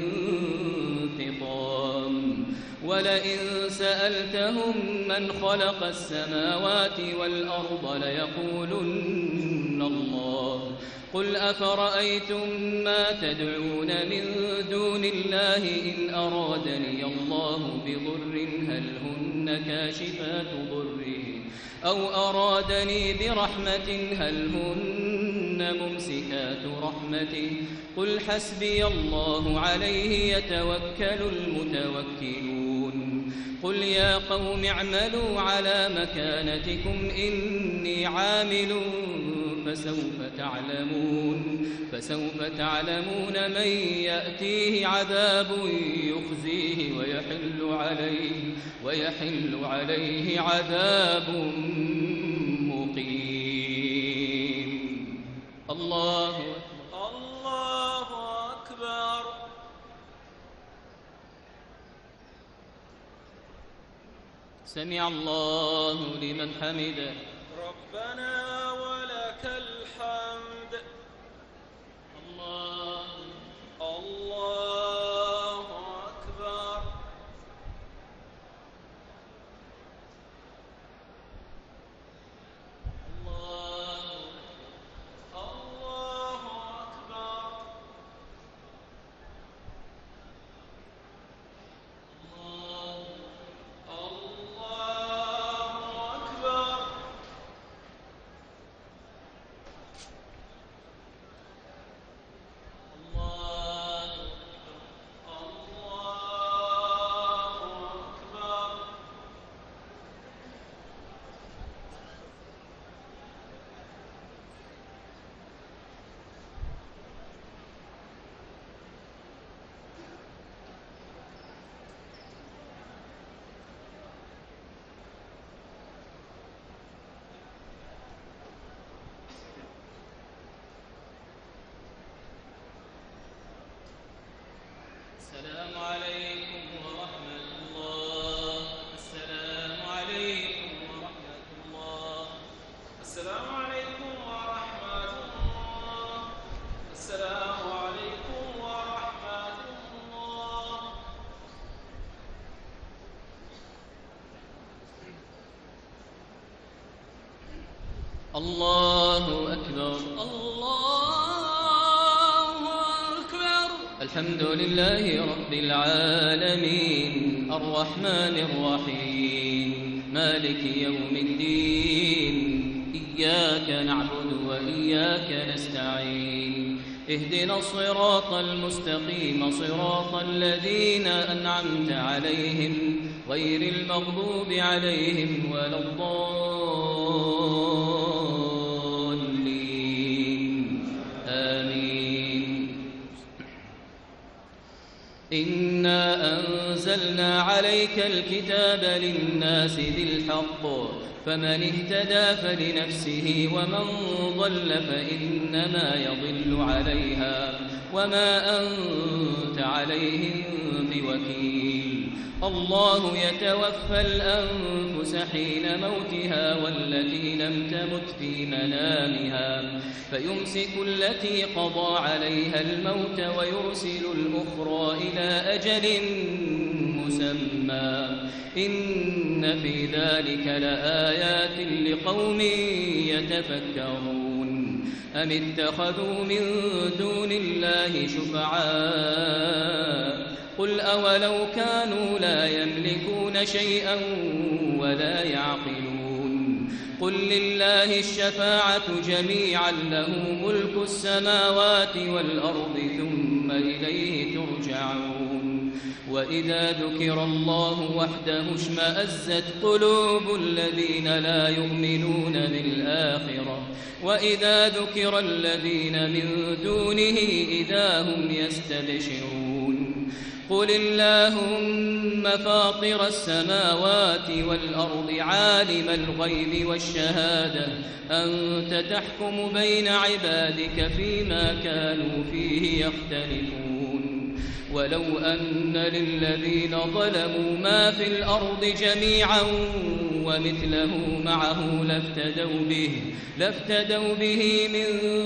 انتقام ولئن سألتهم من خلق السماوات والأرض ليقولن الله قل أفرأيتم ما تدعون من دون الله إن أرادني الله بضر هل هن كاشفات ضره أو أرادني برحمة هل هن ممسكات رحمته قل حسبي الله عليه يتوكل المتوكلون قل يا قوم اعملوا على مكانتكم إني عامل فسوف تعلمون من يأتيه عذاب يخزيه ويحل عليه عذاب مقيم. الله أكبر. سمع الله لمن حمده. ربنا ولك الحمد. الله أكبر. السلام عليكم ورحمة الله. السلام عليكم ورحمة الله. السلام عليكم ورحمة الله. السلام عليكم ورحمة الله. الله أكبر. الحمد لله رب العالمين الرحمن الرحيم مالك يوم الدين إياك نعبد وإياك نستعين اهدنا الصراط المستقيم صراط الذين أنعمت عليهم غير المغضوب عليهم ولا الضالين آمين. إنا أنزلنا عليك الكتاب للناس بالحق فمن اهتدى فلنفسه ومن ضل فإنما يضل عليها وما أنت عليهم بوكيل الله يتوفى الأنفس حين موتها والتي لم تمت في منامها فيمسك التي قضى عليها الموت ويرسل الأخرى إلى أجل مسمى إن في ذلك لآيات لقوم يتفكرون أم اتخذوا من دون الله شفعاء قل أولو كانوا لا يملكون شيئا ولا يعقلون قل لله الشفاعة جميعا له ملك السماوات والأرض ثم إليه ترجعون وإذا ذكر الله وحده اشمأزت قلوب الذين لا يؤمنون بالآخرة وإذا ذكر الذين من دونه إذا هم يستبشرون قل اللهم فاطر السماوات والأرض عالم الغيب والشهادة أنت تحكم بين عبادك فيما كانوا فيه يختلفون ولو أن للذين ظلموا ما في الأرض جميعا ومثله معه لافتدوا به من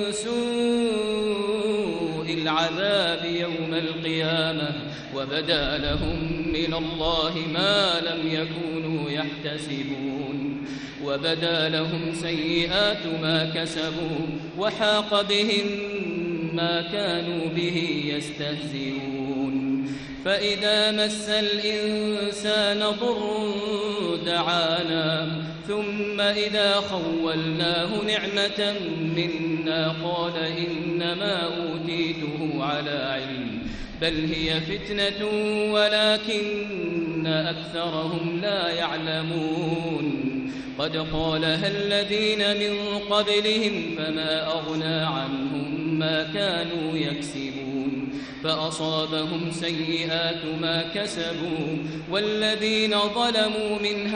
سوء العذاب يوم القيامة وبدا لهم من الله ما لم يكونوا يحتسبون وبدا لهم سيئات ما كسبوا وحاق بهم ما كانوا به يستهزئون فإذا مس الإنسان ضر دعانا ثم إذا خولناه نعمة منا قال إنما أوتيته على علم بل هي فتنة ولكن أكثرهم لا يعلمون قد قالها الذين من قبلهم فما أغنى عنهم ما كانوا يكسبون فأصابهم سيئات ما كسبوا والذين ظلموا من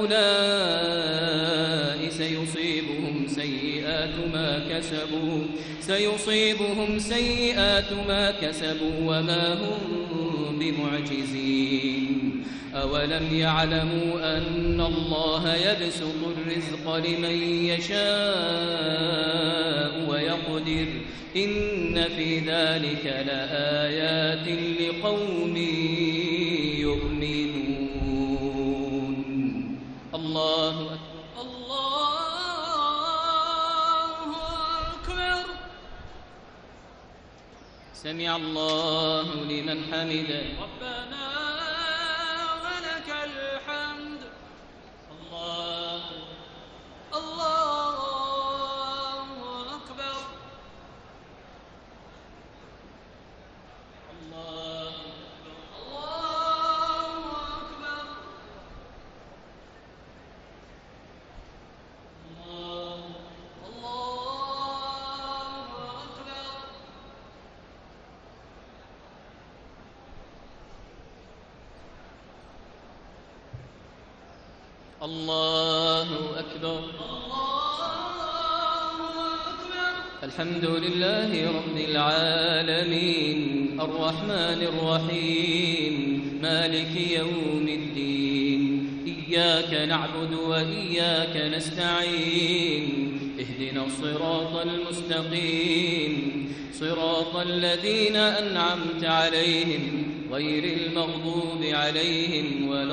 هؤلاء سيصيبهم سيئات ما كسبوا وما هم بمعجزين أولم يعلموا أن الله يبسط الرزق لمن يشاء ويقدر إن في ذلك لآيات لقوم يؤمنون الله أكبر الله أكبر سمع الله لمن حمده ربنا ولك الحمد الله أكبر الله أكبر الله أكبر الحمد لله رب العالمين الرحمن الرحيم مالك يوم الدين إياك نعبد وإياك نستعين اهدنا الصراط المستقيم صراط الذين أنعمت عليهم غير المغضوب عليهم ولا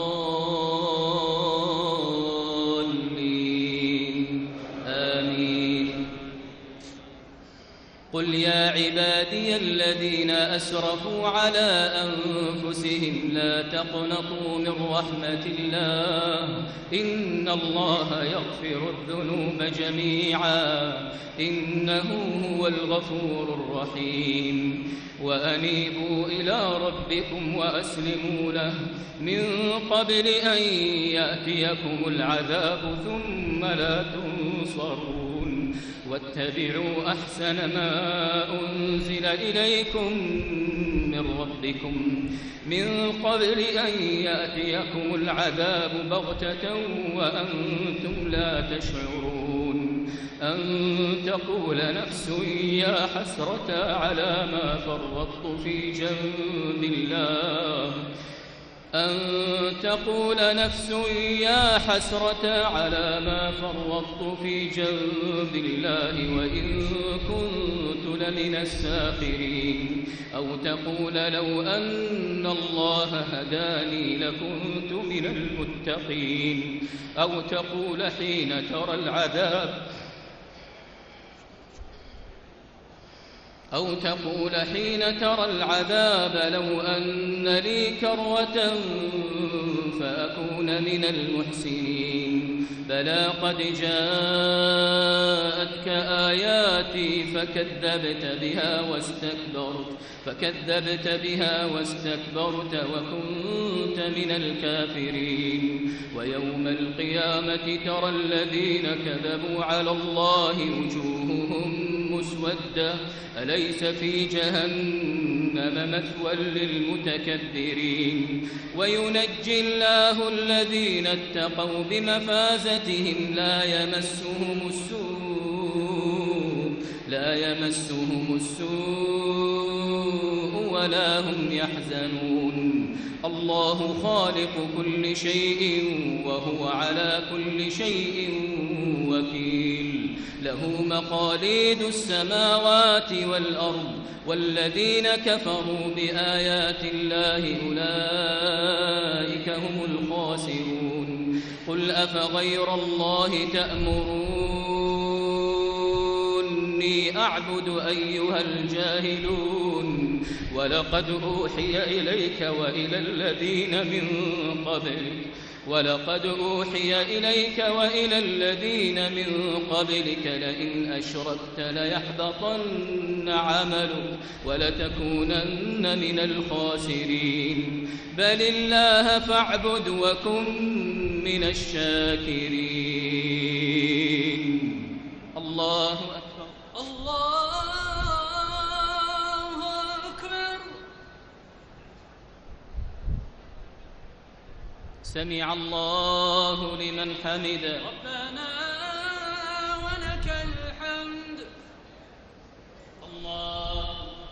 الضالين آمين قل يا عبادي الذين أسرفوا على أنفسهم لا تقنطوا من رحمة الله إن الله يغفر الذنوب جميعا إنه هو الغفور الرحيم وأنيبوا إلى ربكم وأسلموا له من قبل أن يأتيكم العذاب ثم لا تنصرون واتبعوا أحسن ما أنزل إليكم من ربكم من قبل أن يأتيكم العذاب بغتة وأنتم لا تشعرون أن تقول نفس يا حسرة على ما فرطت في جنب الله أن تقول نفس يا حسرة على ما فرطت في جنب الله وإن كنت لمن الساخرين أو تقول لو أن الله هداني لكنت من المتقين أو تقول حين ترى العذاب لو أن لي كرة فأكون من المحسنين بلى قد جاءتك آياتي فكذبت بها واستكبرت وكنت من الكافرين ويوم القيامة ترى الذين كذبوا على الله وجوههم مسودة أليس في جهنم مثوى للمتكبرين وينجي الله الذين اتقوا بمفازتهم لا يمسهم السوء ولا هم يحزنون الله خالق كل شيء وهو على كل شيء وكيل له مقاليد السماوات والأرض والذين كفروا بآيات الله أولئك هم الخاسرون قل أفغير الله تأمروني أعبد أيها الجاهلون ولقد أوحي إليك وإلى الذين من قبلك لئن أشركت ليحبطن عملك ولتكونن من الخاسرين بل الله فاعبد وكن من الشاكرين الله أكبر الله أكبر سمع الله لمن حمده ربنا ولك الحمد الله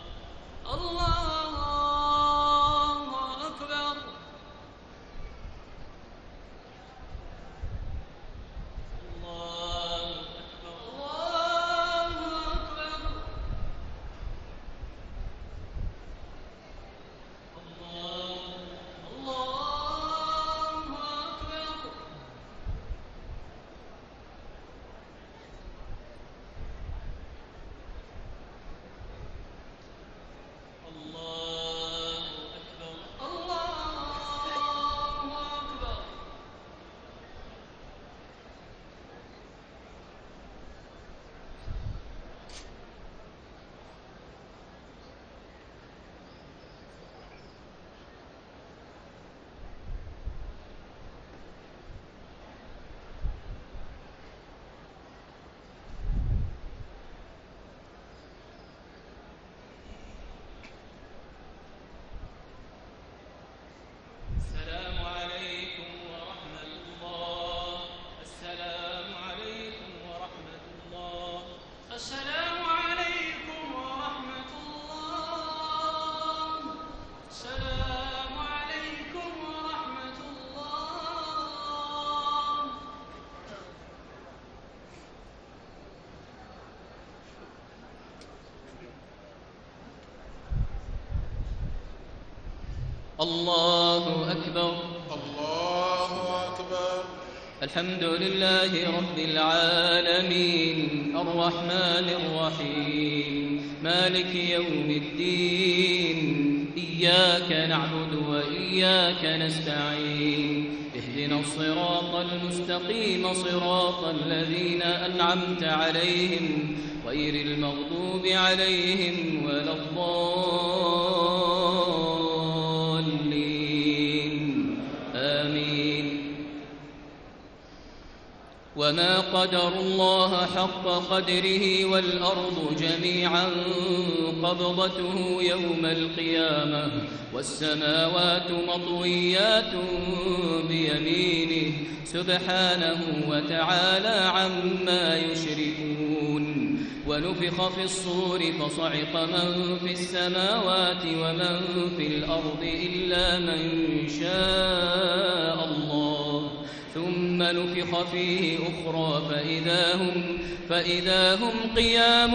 أكبر الله أكبر الله أكبر الله أكبر. الحمد لله رب العالمين الرحمن الرحيم مالك يوم الدين إياك نعبد وإياك نستعين اهدنا الصراط المستقيم صراط الذين أنعمت عليهم غير المغضوب عليهم ولا الضالين آمين وما قدروا الله حق قدره والأرض جميعا قبضته يوم القيامة والسماوات مطويات بيمينه سبحانه وتعالى عما يشركون ونفخ في الصور فصعق من في السماوات ومن في الأرض إلا من شاء الله ثم نفخ فيه أخرى فإذا هم قيام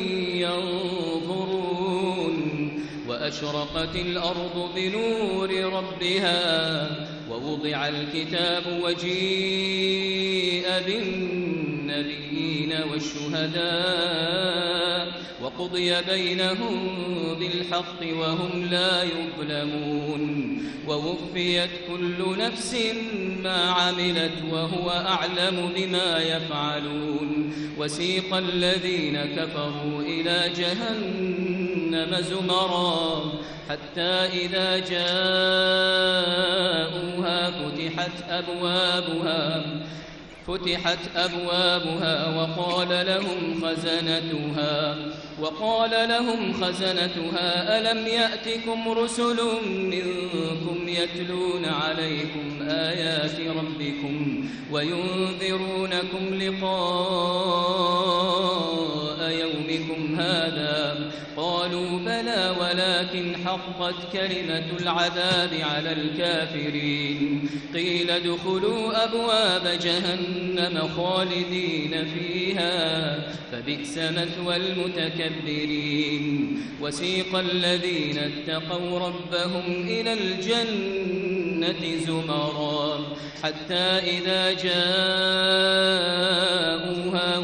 ينظرون وأشرقت الأرض بنور ربها ووضع الكتاب وجيء بالنبيين والشهداء وقضي بينهم بالحق وهم لا يظلمون ووفيت كل نفس ما عملت وهو أعلم بما يفعلون وسيق الذين كفروا إلى جهنم زمرا حتى إذا جاءوها فتحت أبوابها وقال لهم خزنتها ألم يأتكم رسل منكم يتلون عليكم آيات ربكم وينذرونكم لقاء يومكم هذا قالوا بلى ولكن حقت كلمة العذاب على الكافرين قيل ادخلوا أبواب جهنم خالدين فيها فبئس مثوى المتكبرين وسيق الذين اتقوا ربهم إلى الجنة زمرا حتى إذا جاءوها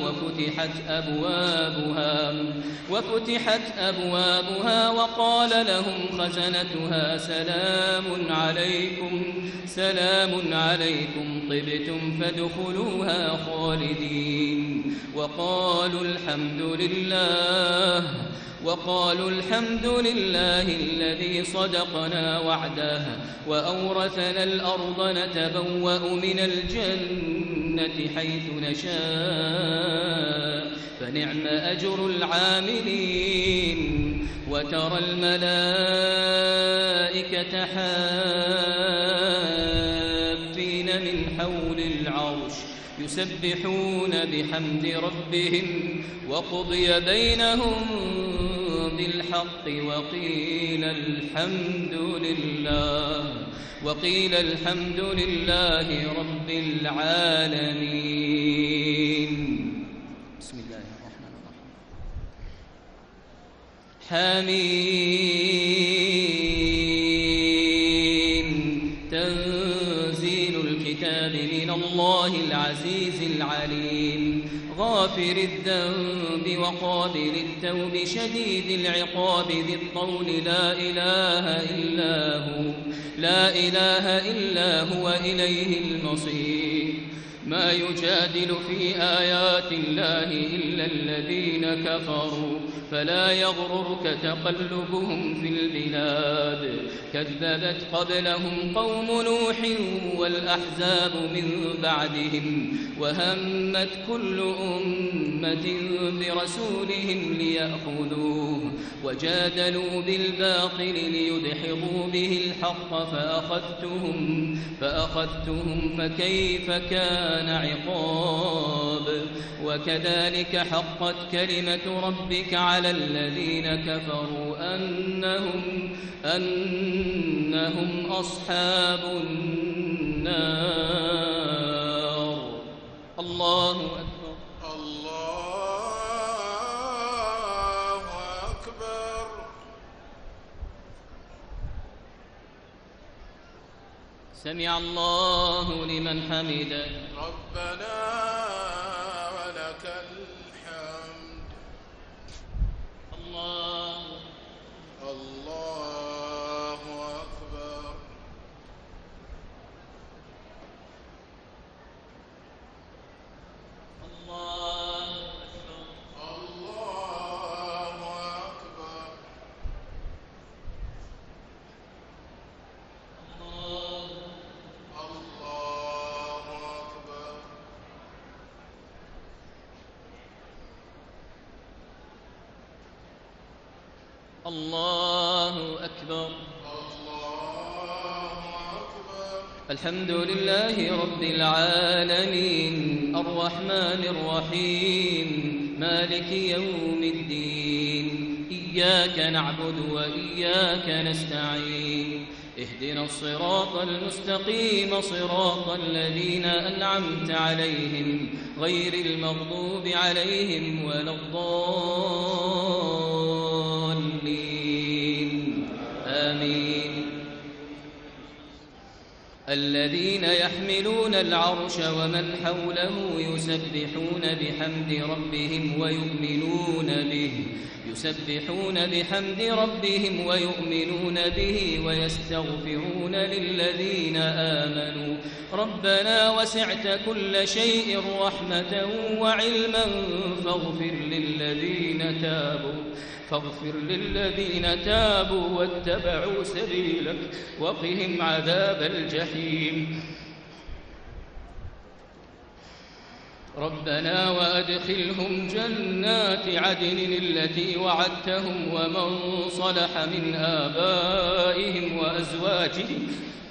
وفتحت أبوابها وقال لهم خزنتها سلام عليكم طبتم فادخلوها خالدين وقالوا الحمد لله الذي صدقنا وعده وأورثنا الأرض نتبوأ من الجنة حيث نشاء فنعم أجر العاملين وترى الملائكة حافين من حول العرش يسبحون بحمد ربهم وقضي بينهم بالحق وقيل الحمد لله رب العالمين. بسم الله الرحمن الرحيم. حميم تنزيل الكتاب من الله العزيز العليم غافر الذنب وقابل التوب شديد العقاب ذي الطول لا إله إلا هو إليه المصير. ما يجادل في آيات الله إلا الذين كفروا فلا يغررك تقلبهم في البلاد كذبت قبلهم قوم نوح والأحزاب من بعدهم وهمت كل أمة برسولهم ليأخذوه وجادلوا بالباطل ليدحضوا به الحق فأخذتهم فكيف كان عقاب. وكذلك حقت كلمة ربك على الذين كفروا أنهم أصحاب النار. الله أكبر. الله أكبر. سمع الله لمن حمده. ربنا ولك الحمد. الله أكبر. الله أكبر. الله أكبر. الله أكبر. الله أكبر. الله أكبر. الحمد لله رب العالمين الرحمن الرحيم مالك يوم الدين إياك نعبد وإياك نستعين اهدنا الصراط المستقيم صراط الذين أنعمت عليهم غير المغضوب عليهم ولا الضالين آمين. الذين يحملون العرش ومن حوله يسبحون بحمد ربهم ويؤمنون به ويستغفرون للذين آمنوا ربنا وسعت كل شيء رحمة وعلما فاغفر للذين تابوا واتبعوا سبيلك وقهم عذاب الجحيم. ربنا وأدخلهم جنات عدن التي وعدتهم ومن صلح من آبائهم وأزواجهم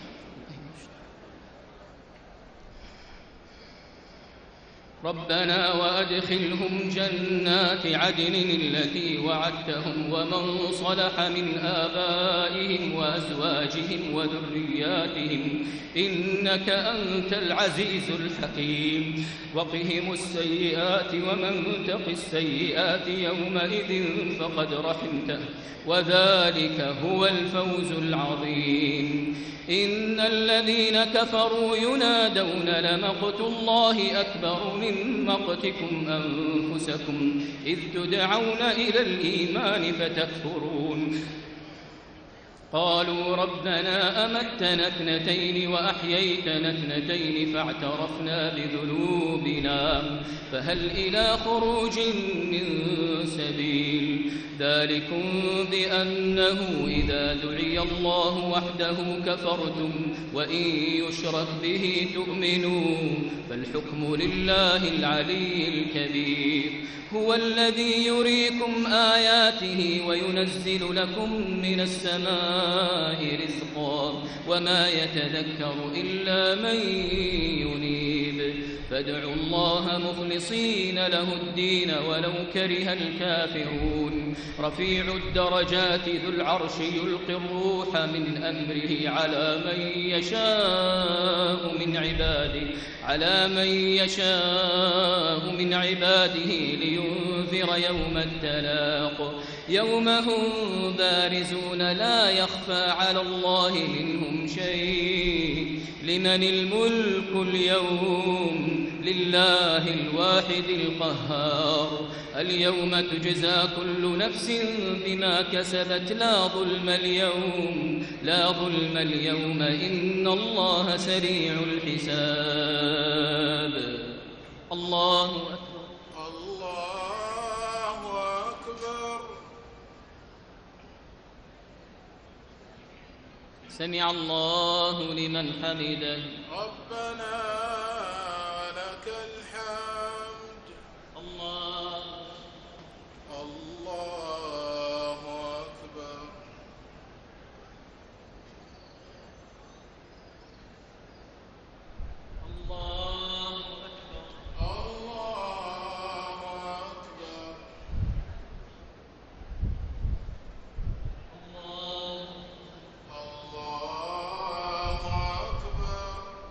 ربنا وأدخلهم جنات عدن التي وعدتهم ومن صلح من آبائهم وأزواجهم وذرياتهم إنك أنت العزيز الحكيم. وقهم السيئات ومن تق السيئات يومئذ فقد رحمته وذلك هو الفوز العظيم. إن الذين كفروا ينادون لمقت الله أكبر من مقتكم أنفسكم إذ تدعون إلى الإيمان فتكفرون. قالوا ربنا أمتنا اثنتين وأحييتنا اثنتين فاعترفنا بذنوبنا فهل إلى خروج من سبيل. ذلكم بأنه إذا دعي الله وحده كفرتم وإن يشرك به تؤمنوا فالحكم لله العلي الكبير. هو الذي يريكم آياته وينزل لكم من السماء رزقا وما يتذكر إلا من ينيب. فادعوا الله مخلصين له الدين ولو كره الكافرون. رفيع الدرجات ذو العرش يلقي الروح من أمره على من يشاء من عباده لينذر يوم التلاق يوم هم بارزون لا يخفى على الله منهم شيء. لمن الملك اليوم لله الواحد القهار. اليوم تجزى كل نفس بما كسبت لا ظلم اليوم إن الله سريع الحساب. الله أكبر. الله أكبر. سمع الله لمن حمده. ربنا لك الحمد. الله أكبر. الله أكبر. الله أكبر. الله الله أكبر.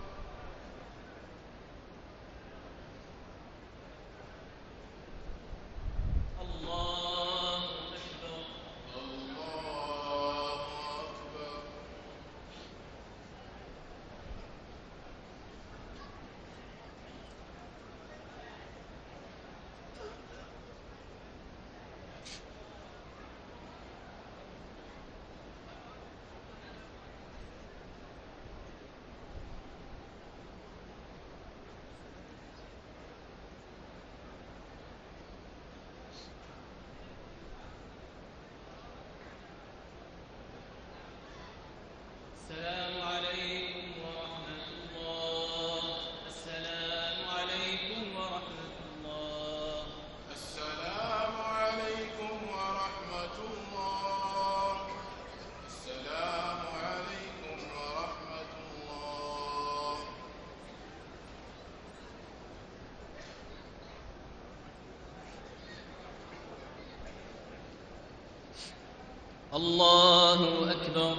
الله أكبر.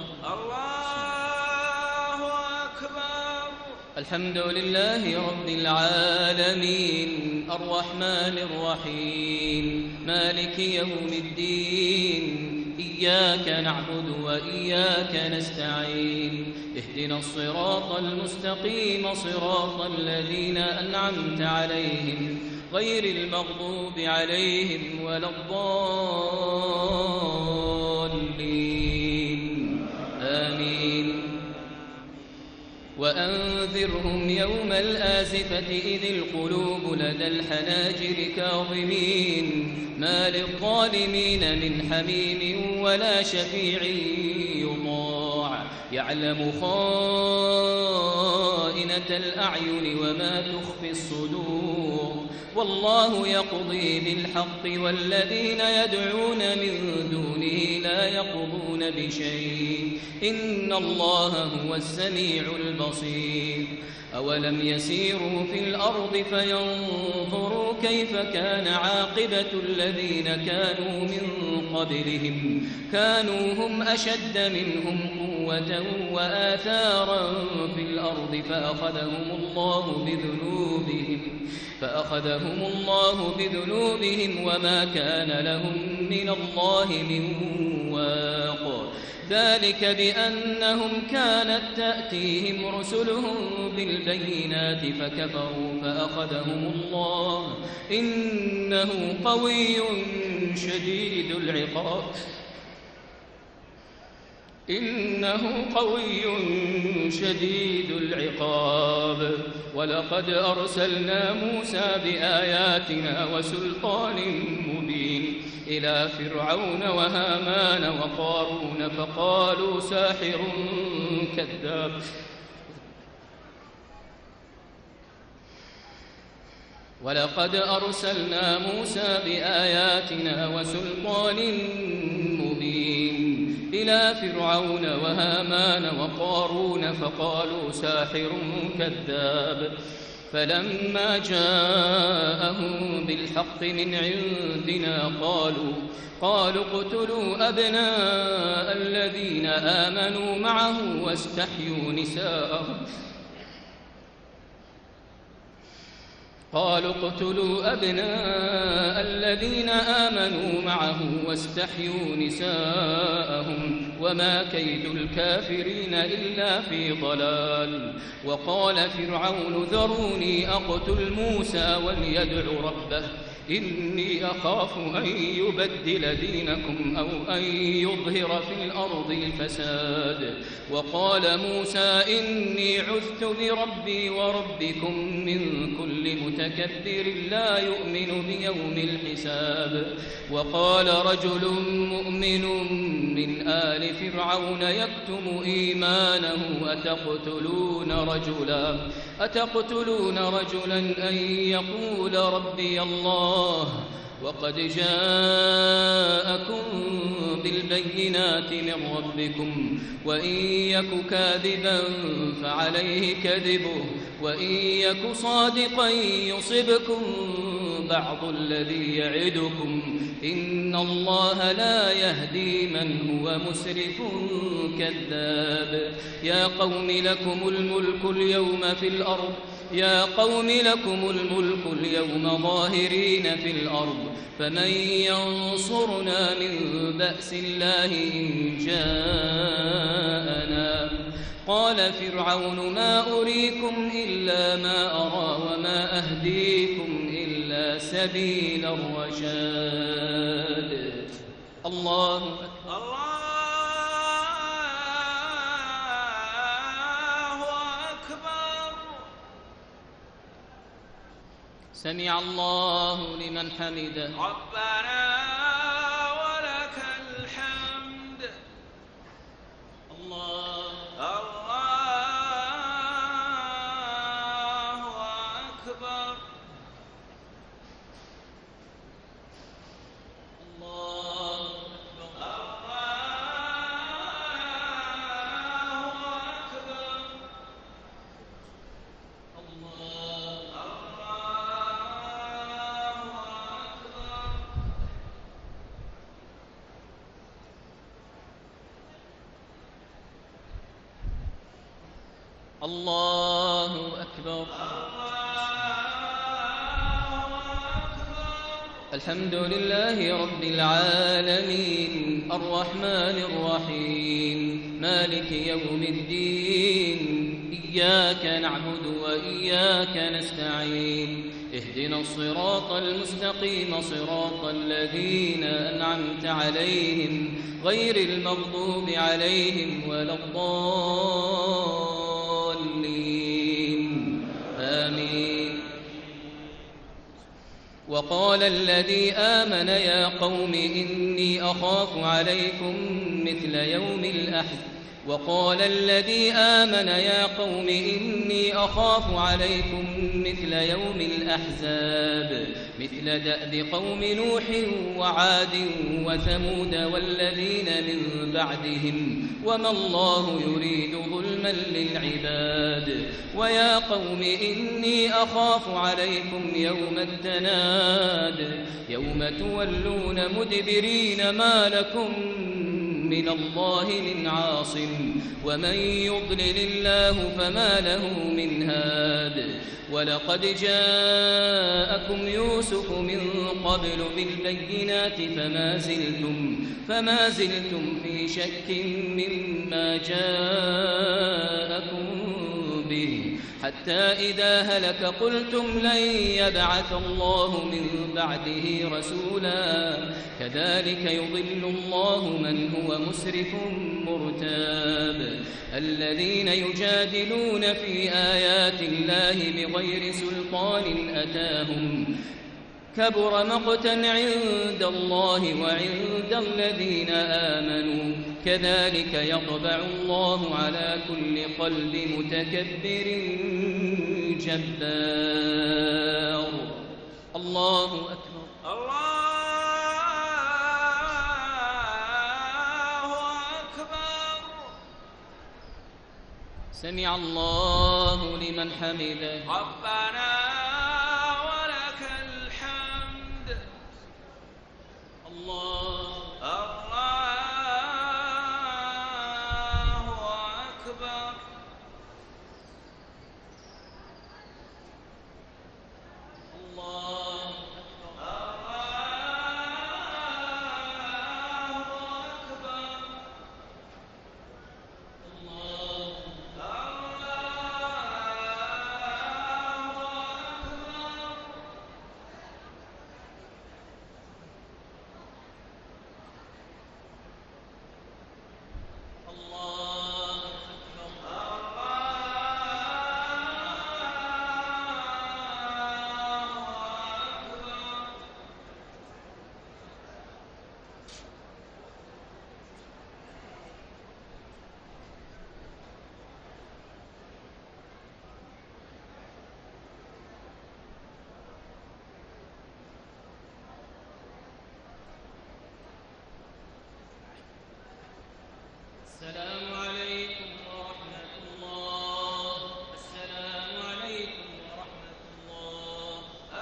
الله أكبر. الحمد لله رب العالمين الرحمن الرحيم مالك يوم الدين إياك نعبد وإياك نستعين اهدنا الصراط المستقيم صراط الذين أنعمت عليهم غير المغضوب عليهم ولا الضالين آمين. وأنذرهم يوم الآزفة إذ القلوب لدى الحناجر كاظمين ما للظالمين من حميم ولا شفيع يطاع يعلم خائنة الأعين وما تخفي الصدور والله يقضي بالحق والذين يدعون من دونه لا يقضون بشيء إن الله هو السميع البصير. أولم يسيروا في الأرض فينظروا كيف كان عاقبة الذين كانوا من قبلهم كانوا هم أشد منهم قوة وآثارا في الأرض فأخذهم الله بذنوبهم وما كان لهم من الله من واق ذلك بأنهم كانت تأتيهم رسلهم بالبينات فكفروا فأخذهم الله إنه قوي شديد العقاب. ولقد أرسلنا موسى بآياتنا وسلطان مبين إلى فرعون وهامان وقارون فقالوا ساحر كذاب ولقد أرسلنا موسى بآياتنا وسلطان مبين إلى فرعون وهامان وقارون فقالوا ساحر كذاب فلما جاءهم بالحق من عندنا قالوا اقتلوا أبناء الذين آمنوا معه واستحيوا نساءهم وما كيد الكافرين إلا في ضلال. وقال فرعون ذروني أقتل موسى وليدع ربه إني أخاف أن يبدل دينكم أو أن يظهر في الأرض الفساد. وقال موسى إني عذت بربي وربكم من كل متكبر لا يؤمن بيوم الحساب. وقال رجل مؤمن من آل فرعون يكتم إيمانه أتقتلون رجلا أن يقول ربي الله وقد جاءكم بالبينات من ربكم وإن يك كاذبا فعليه كذبه وإن يك صادقا يصبكم بعض الذي يعدكم إن الله لا يهدي من هو مسرف كذاب. يا قوم لكم الملك اليوم ظاهرين في الأرض فمن ينصرنا من بأس الله إن جاءنا. قال فرعون ما أريكم إلا ما أرى وما أهديكم إلا سبيل الرشاد. الله أكبر. سمع الله لمن حمده. ربنا ولك الحمد. الله أكبر. الله الله أكبر. الحمد لله رب العالمين الرحمن الرحيم مالك يوم الدين إياك نعبد وإياك نستعين اهدنا الصراط المستقيم صراط الذين أنعمت عليهم غير المغضوب عليهم ولا الضالين آمين. وقال الذي آمن يا قوم إني أخاف عليكم مثل يوم الأحزاب وقال الذي آمن يا قوم إني أخاف عليكم مثل يوم الأحزاب مثل دأب قوم نوح وعاد وثمود والذين من بعدهم وما الله يريد ظلما للعباد. ويا قوم إني أخاف عليكم يوم التناد يوم تولون مدبرين ما لكم من الله من عاصم ومن يضلل الله فما له من هاد. ولقد جاءكم يوسف من قبل بالبينات فما زلتم في شك مما جاءكم به حتى إذا هلك قلتم لن يبعث الله من بعده رسولا كذلك يضل الله من هو مسرف مرتاب. الذين يجادلون في آيات الله بغير سلطان أتاهم كبر مقتا عند الله وعند الذين آمنوا كذلك يطبع الله على كل قلب متكبر جبار. الله أكبر. الله أكبر. سمع الله لمن حمده. ربنا ولك الحمد. الله أكبر. الله السلام عليكم ورحمة الله. السلام عليكم ورحمة الله.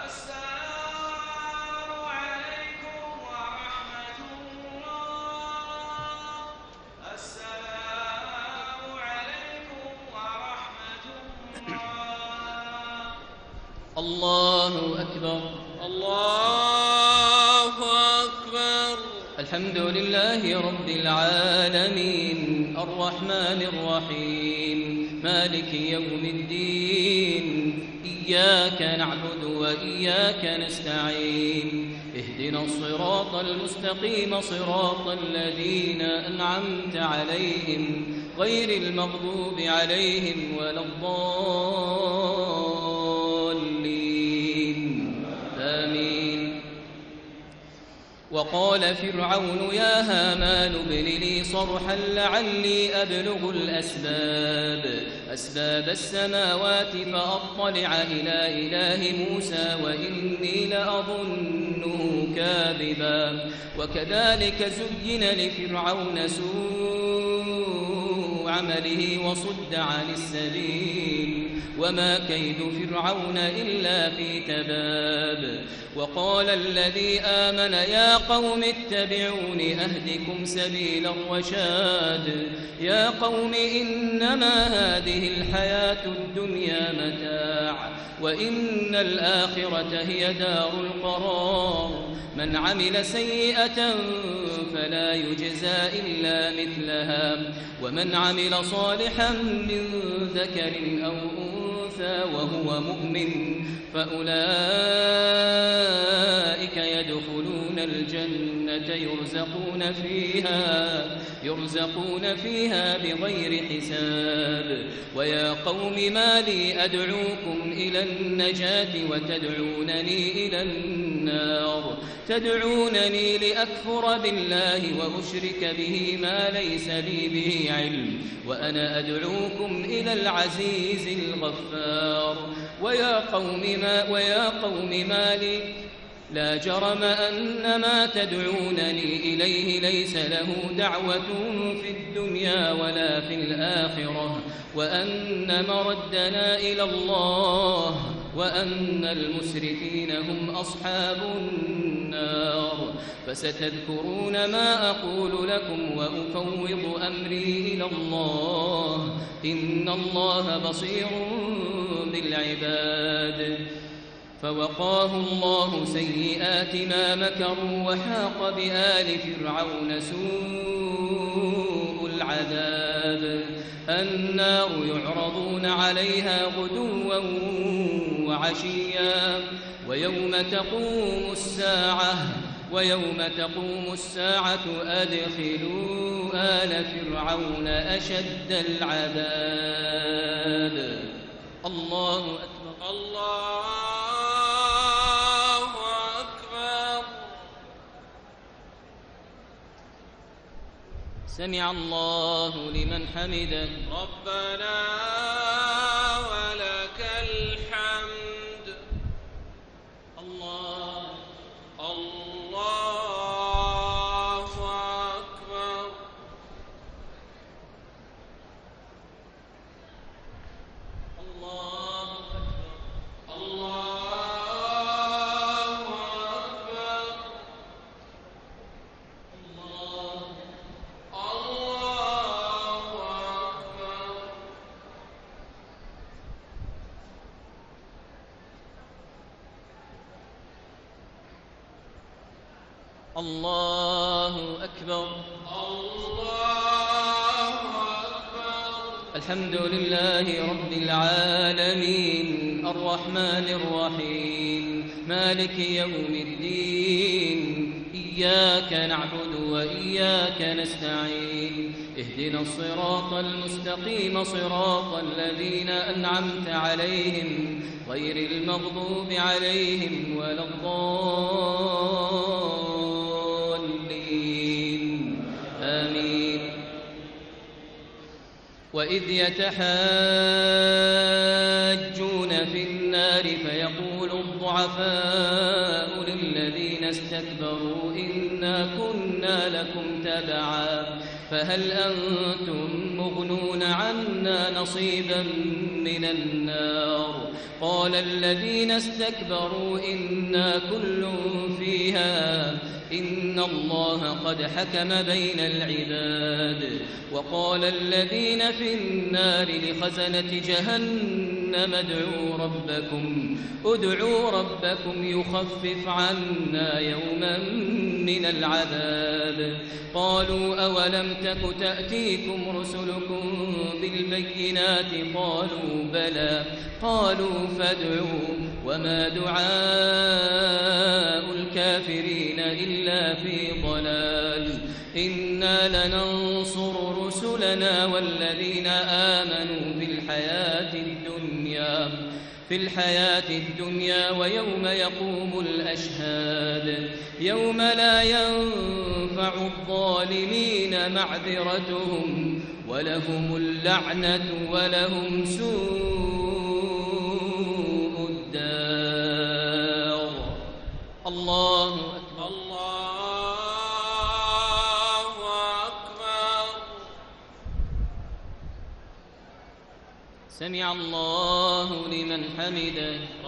السلام عليكم ورحمة الله. السلام عليكم ورحمة الله. الله أكبر. الله أكبر. الحمد لله رب العالمين الرحمن الرحيم مالك يوم الدين إياك نعبد وإياك نستعين اهدنا الصراط المستقيم صراط الذين أنعمت عليهم غير المغضوب عليهم ولا الضالين آمين. وقال فرعون يا هامان ابن لي صرحا لعلي أبلغ أسباب السماوات فأطلع إلى إله موسى وإني لأظنه كاذبا. وكذلك زين لفرعون سوء عمله وصد عن السبيل وما كيد فرعون إلا في تباب وقال الذي آمن يا قوم اتبعون أهدكم سبيل الرشاد يا قوم إنما هذه الحياة الدنيا متاع وإن الآخرة هي دار القرار من عمل سيئة فلا يجزى إلا مثلها ومن عمل صالحا من ذكر أو أنثى وهو مؤمن فأولئك يدخلون الجنة يرزقون فيها بغير حساب ويا قوم ما لي أدعوكم إلى النجاة وتدعونني إلى النار تدعونني لأكفر بالله وأشرك به ما ليس لي به علم وأنا أدعوكم إلى العزيز الغفار ويا قوم ما لي لا جرم أن ما تدعونني إليه ليس له دعوة في الدنيا ولا في الآخرة وأن مردنا إلى الله وأن المسرفين هم أصحاب النار فستذكرون ما أقول لكم وأفوض أمري إلى الله إن الله بصير بالعباد فوقاه الله سيئات ما مكروا وحاق بآل فرعون سوء العذاب النار يعرضون عليها غدوا وعشيا ويوم تقوم الساعة أدخلوا آل فرعون أشد العذاب الله أكبر الله أكبر سمع الله لمن حمده ربنا ولك الحمد الله الله أكبر الله أكبر الله أكبر الله الله أكبر الله أكبر الله أكبر الحمد لله رب العالمين الرحمن الرحيم مالك يوم الدين إياك نعبد وإياك نستعين اهدنا الصراط المستقيم صراط الذين أنعمت عليهم غير المغضوب عليهم ولا الضالين آمين وإذ يتحاجون في النار فيقول الضعفاء للذين استكبروا إنا كنا لكم تبعا فهل أنتم مغنون عنا نصيبا من النار قال الذين استكبروا إنا كل فيها إن الله قد حكم بين العباد وقال الذين في النار لخزنة جهنم ادعوا ربكم يخفف عنا يوما من العذاب قالوا أولم تك تأتيكم رسلكم بالبينات قالوا بلى قالوا فادعوا وما دعاء الكافرين إلا في ضلال إنا لننصر رسلنا والذين آمنوا في الحياة الدنيا ويوم يقوم الأشهاد يوم لا ينفع الظالمين معذرتهم ولهم اللعنة ولهم سوء الدار الله أكبر الله أكبر سمع الله لمن حمده